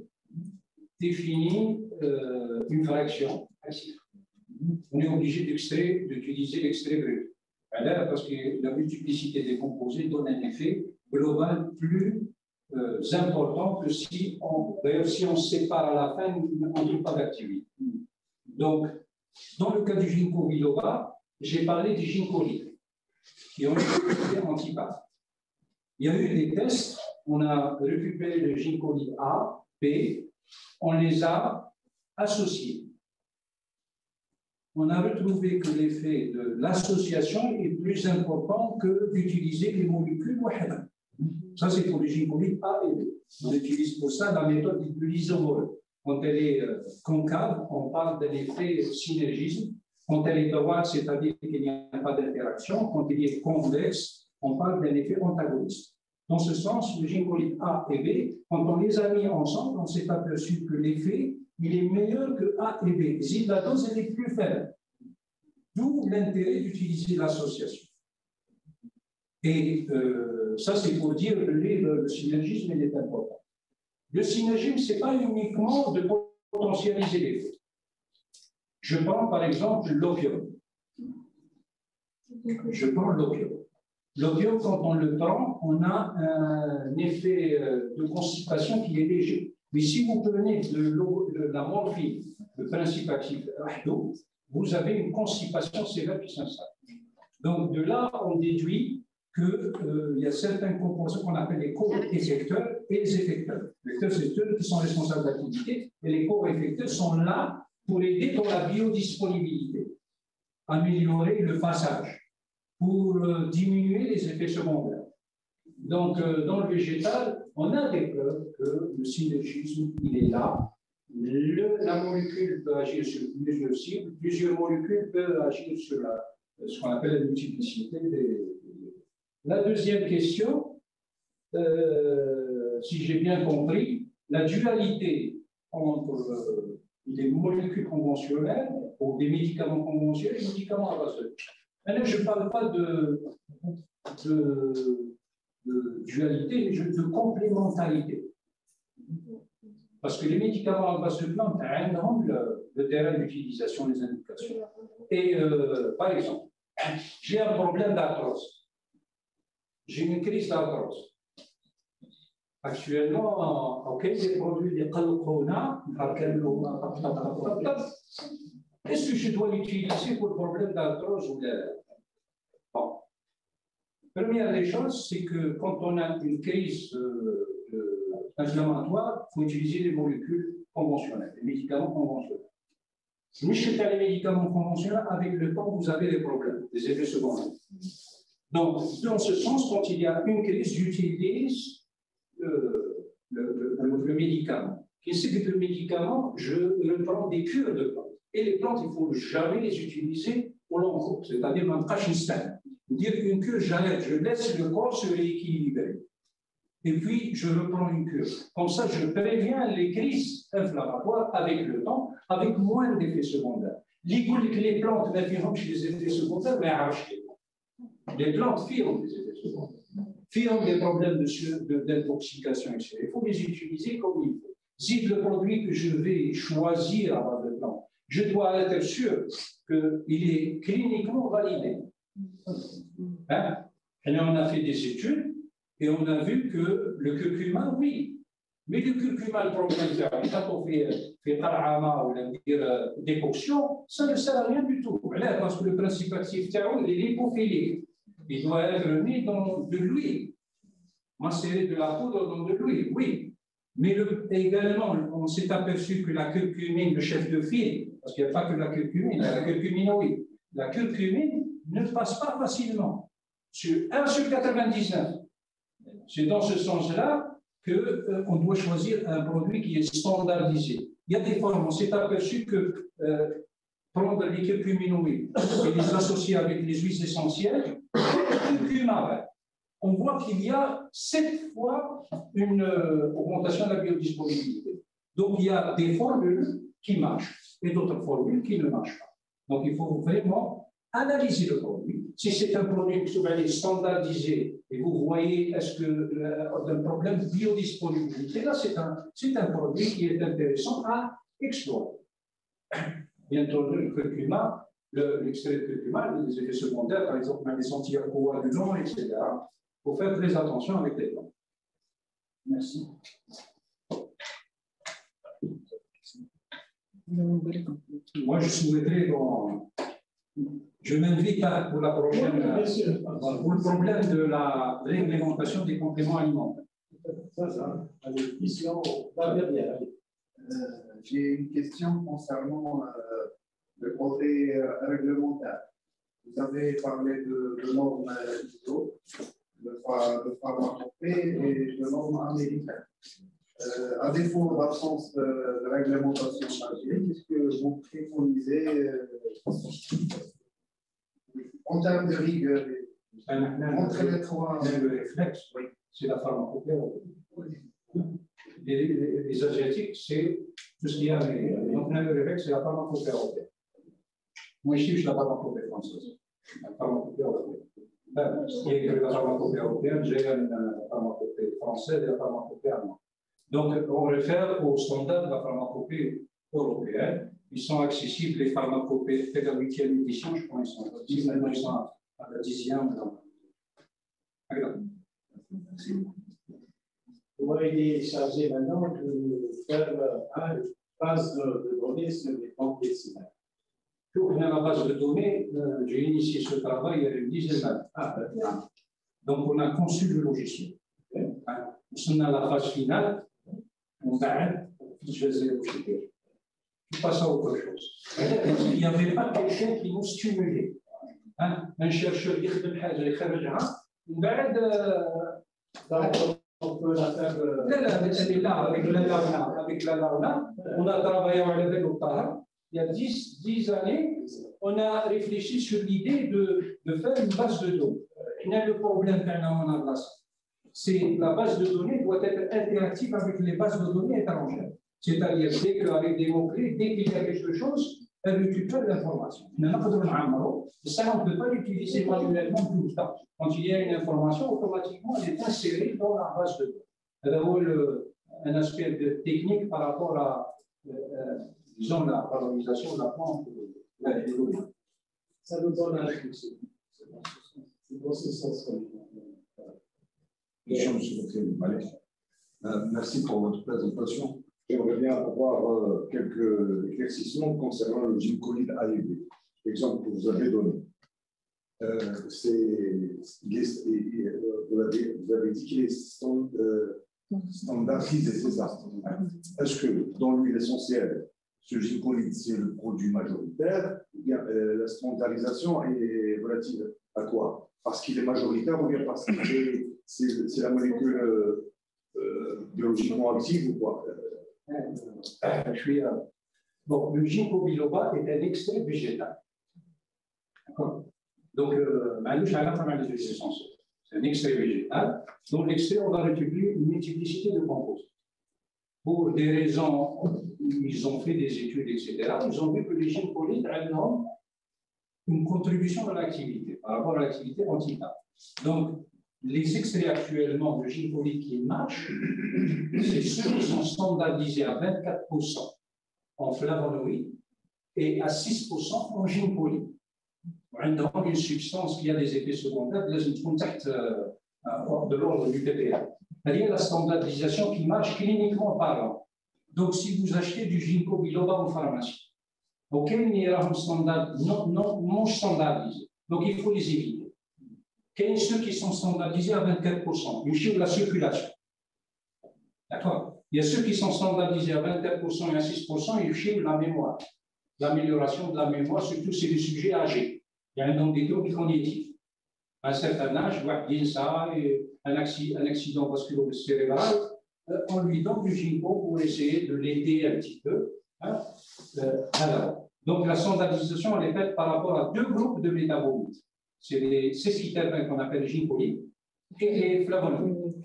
défini euh, une fraction, un chiffre. On est obligé d'extraire, d'utiliser l'extrait brut. Là, parce que la multiplicité des composés donne un effet global plus euh, important que si on, d'ailleurs, si on sépare à la fin, on ne trouve pas d'activité. Donc, dans le cas du ginkgo biloba, j'ai parlé des ginkgolides qui ont été antipathes. Il y a eu des tests, on a récupéré le ginkgolide A, B, on les a associés. On a retrouvé que l'effet de l'association est plus important que d'utiliser les molécules wahda. Ça, c'est pour le ginkgolide A et B. On utilise pour ça la méthode de l'isomol. Quand elle est euh, concave, on parle d'un effet synergisme. Quand elle est droite, c'est-à-dire qu'il n'y a pas d'interaction. Quand elle est convexe, on parle d'un effet antagoniste. Dans ce sens, le ginkgolide A et B, quand on les a mis ensemble, on s'est aperçu que l'effet, il est meilleur que A et B. Si la dose elle est plus faible. D'où l'intérêt d'utiliser l'association. Et euh, ça, c'est pour dire que le, le synergisme il est important. Le synergisme, ce n'est pas uniquement de potentialiser l'effet. Je prends par exemple l'opium. Je prends l'opium. L'opium, quand on le prend, on a un effet de constipation qui est léger. Mais si vous prenez de, de la morphine, le principe actif, vous avez une constipation sévère qui s'installe. Donc de là, on déduit qu'il euh, y a certains composés qu'on appelle les co-effecteurs et les effecteurs. Les effecteurs, c'est eux qui sont responsables de l'activité, et les co-effecteurs sont là pour aider dans la biodisponibilité, améliorer le passage, pour euh, diminuer les effets secondaires. Donc, euh, dans le végétal, on a des preuves que le synergisme, il est là. Le, la molécule peut agir sur plusieurs cibles, plusieurs molécules peuvent agir sur la, ce qu'on appelle la multiplicité des. La deuxième question, euh, si j'ai bien compris, la dualité entre euh, les molécules conventionnelles ou des médicaments conventionnels et des médicaments à base de. Maintenant, je ne parle pas de, de, de dualité, mais de complémentarité. Parce que les médicaments à base de plantes ont le, le terrain d'utilisation, les indications. Et euh, par exemple, j'ai un problème d'arthrose. J'ai une crise d'arthrose. Actuellement, ok, j'ai produit des calcona, est-ce que je dois l'utiliser pour le problème d'arthrose ou de... Bon. Première des choses, c'est que quand on a une crise euh, euh, inflammatoire, il faut utiliser les molécules conventionnelles, les médicaments conventionnels. Mais chez les médicaments conventionnels, avec le temps, vous avez des problèmes, des effets secondaires. Donc, dans ce sens, quand il y a une crise, j'utilise euh, le, le, le médicament. Qu'est-ce que le médicament? Je, je prends des cures de plantes. Et les plantes, il ne faut jamais les utiliser au long cours, c'est-à-dire dire une cure, j'arrête, je laisse le corps se rééquilibrer. Et puis, je reprends une cure. Comme ça, je préviens les crises inflammatoires avec le temps, avec moins d'effets secondaires. Les plantes, les effets secondaires, mais arrachent. Les plantes firent des effets secondaires, firent des problèmes d'intoxication, et cetera. Il faut les utiliser comme il faut. Si le produit que je vais choisir à base de plantes, je dois être sûr qu'il est cliniquement validé. Hein? Et là, on a fait des études et on a vu que le curcuma, oui. Mais le curcuma, le problème, quand on fait, fait tarama ou dire décoction, ça ne sert à rien du tout. Parce que le principe actif, il est lipophilique. Il doit être mis dans de l'huile. Macérer de la poudre dans de l'huile, oui. Mais le, également, on s'est aperçu que la curcumine, le chef de file, parce qu'il n'y a pas que la curcumine, il y a la curcuminoïde. La curcumine ne passe pas facilement. Sur un sur quatre-vingt-dix-neuf. C'est dans ce sens-là qu'on euh, doit choisir un produit qui est standardisé. Il y a des formes, on s'est aperçu que euh, prendre les curcuminoïdes et les associer avec les huiles essentielles, curcuma, on voit qu'il y a sept fois une euh, augmentation de la biodisponibilité. Donc, il y a des formules qui marchent et d'autres formules qui ne marchent pas. Donc, il faut vraiment analyser le produit. Si c'est un produit qui est standardisé et vous voyez est-ce que euh, un problème de biodisponibilité, là, c'est un, c'est un produit qui est intéressant à explorer. Bien entendu, le curcuma, l'extrait de curcuma, les effets secondaires, par exemple, les anticoagulants, et cetera. Il faut faire très attention avec les plantes. Merci. Moi, je souhaiterais qu'on... Je m'invite pour la prochaine... pour le problème de la réglementation des compléments alimentaires. Ça, ça. Allez, ici, on va derrière. J'ai une question concernant euh, le côté euh, réglementaire. Vous avez parlé de, de normes I S O, de, de pharmacopée et de normes américaines. Euh, à défaut d'absence de, de réglementation nationale, qu'est-ce que vous préconisez euh, en termes de rigueur entre les trois? Le réflexe, oui, c'est la pharmacopée. Les, les, les Asiatiques, c'est tout ce qu'il y a. Donc, le réflexe, c'est la pharmacopée européenne. Moi, ici, je suis la pharmacopée française. La pharmacopée européenne. Ben, il y a que la pharmacopée européenne, j'ai la pharmacopée française et la pharmacopée allemande. Donc, on réfère aux standards de la pharmacopée européenne. Ils sont accessibles, les pharmacopées, c'est la huitième édition, je pense, ils sont maintenant ils sont à la dixième. Merci. Moi, il est chargé maintenant de faire une base de, de données sur les plantes médicinales. Pour la base de données, euh, j'ai initié ce travail il y a une dizaine d'années. Ah, ben, donc, on a conçu le logiciel. On a la phase finale, on va je vais je passe à autre chose. Il n'y avait pas quelqu'un qui nous stimulait. Hein? Un chercheur qui fait une chose, on peut la faire. Là, là, elle est là, avec la Launa. Avec la Launa, on a travaillé avec le Tahar. Il y a dix, dix années, on a réfléchi sur l'idée de, de faire une base de données. Il y a le problème qu'on a en place. C'est la base de données doit être interactive avec les bases de données étrangères. C'est-à-dire, dès qu'avec des mots-clés, dès qu'il y a quelque chose, elle récupère l'information. Ça, on ne peut pas l'utiliser manuellement tout le temps. Quand il y a une information, automatiquement, elle est insérée dans la base de données. Alors, le, un aspect de technique par rapport à, euh, disons, la valorisation de la plante des données. Ça nous donne un réflexion. C'est dans ce sens-là. Merci pour votre présentation. J'aimerais bien avoir euh, quelques éclaircissements concernant le ginkolide A I V, l'exemple que vous avez donné. Euh, vous, avez, vous avez dit qu'il est stand, euh, standardisé, c'est ça. Est-ce que dans l'huile essentielle, ce ginkolide, c'est le produit majoritaire, ou bien euh, la standardisation est relative à quoi? Parce qu'il est majoritaire ou bien parce que c'est la molécule euh, euh, biologiquement active ou quoi? Je suis, euh... Bon, le ginkgo biloba est un extrait végétal. Donc, euh, c'est un extrait végétal. Donc, l'extrait, on va récupérer une multiplicité de composés. Pour des raisons, ils ont fait des études, et cetera. Ils ont vu que les gynécolides ont une contribution à l'activité par rapport à l'activité anti-tabac. Donc, les extraits actuellement de gynécolides qui marchent, c'est ceux qui sont standardisés à vingt-quatre pour cent en flavonoïdes et à six pour cent en gynécolides. Donc, une substance qui a des effets secondaires, des contacts de l'ordre du P P A. C'est-à-dire la standardisation qui marche cliniquement parlant. Donc, si vous achetez du ginkgo biloba en pharmacie, auquel il y a un standard non, non, non standardisé, donc il faut les éviter. Quels sont ceux qui sont standardisés à vingt-quatre pour cent, ils suivent la circulation. D'accord? Il y a ceux qui sont standardisés à vingt-quatre pour cent et à six pour cent, ils suivent la mémoire. L'amélioration de la mémoire, surtout c'est les sujets âgés. Il y a un nombre des troubles cognitifs. À un certain âge, ça, un accident, un accident vasculo-cérébral, on lui donne du ginkgo pour essayer de l'aider un petit peu. Hein. Euh, alors, donc la standardisation, elle est faite par rapport à deux groupes de métabolites. C'est les céciterpins qu'on appelle gyncolides et les flavonoïdes.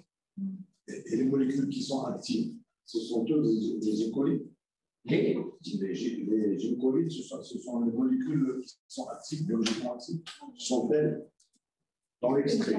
Et les molécules qui sont actives, ce sont eux des gyncolides? Les, les, les gyncolides, ce sont, ce sont les molécules qui sont actives, biologiquement actives. Sont-elles dans l'extrait?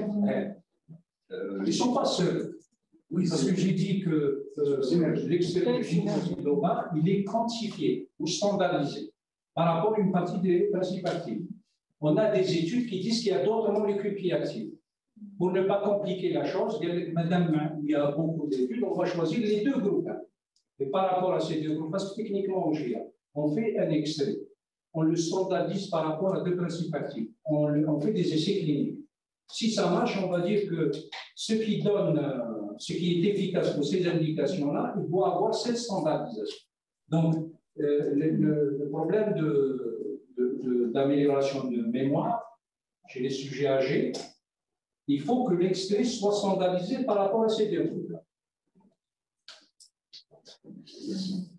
euh, Ils ne sont pas seuls. Oui, parce que j'ai dit que euh, l'extrait de ginkgo biloba, il est quantifié ou standardisé par rapport à une partie des principes actifs. On a des études qui disent qu'il y a d'autres molécules qui activent. Pour ne pas compliquer la chose, madame, il y a beaucoup d'études, on va choisir les deux groupes. Et par rapport à ces deux groupes, parce que techniquement, on, on fait un extrait, on le standardise par rapport à deux principes actifs, on, on fait des essais cliniques. Si ça marche, on va dire que ce qui donne, euh, ce qui est efficace pour ces indications-là, il doit avoir cette standardisation. Donc, euh, le, le, le problème d'amélioration de, de, de mémoire chez les sujets âgés, il faut que l'extrait soit standardisé par rapport à ces deux groupes-là.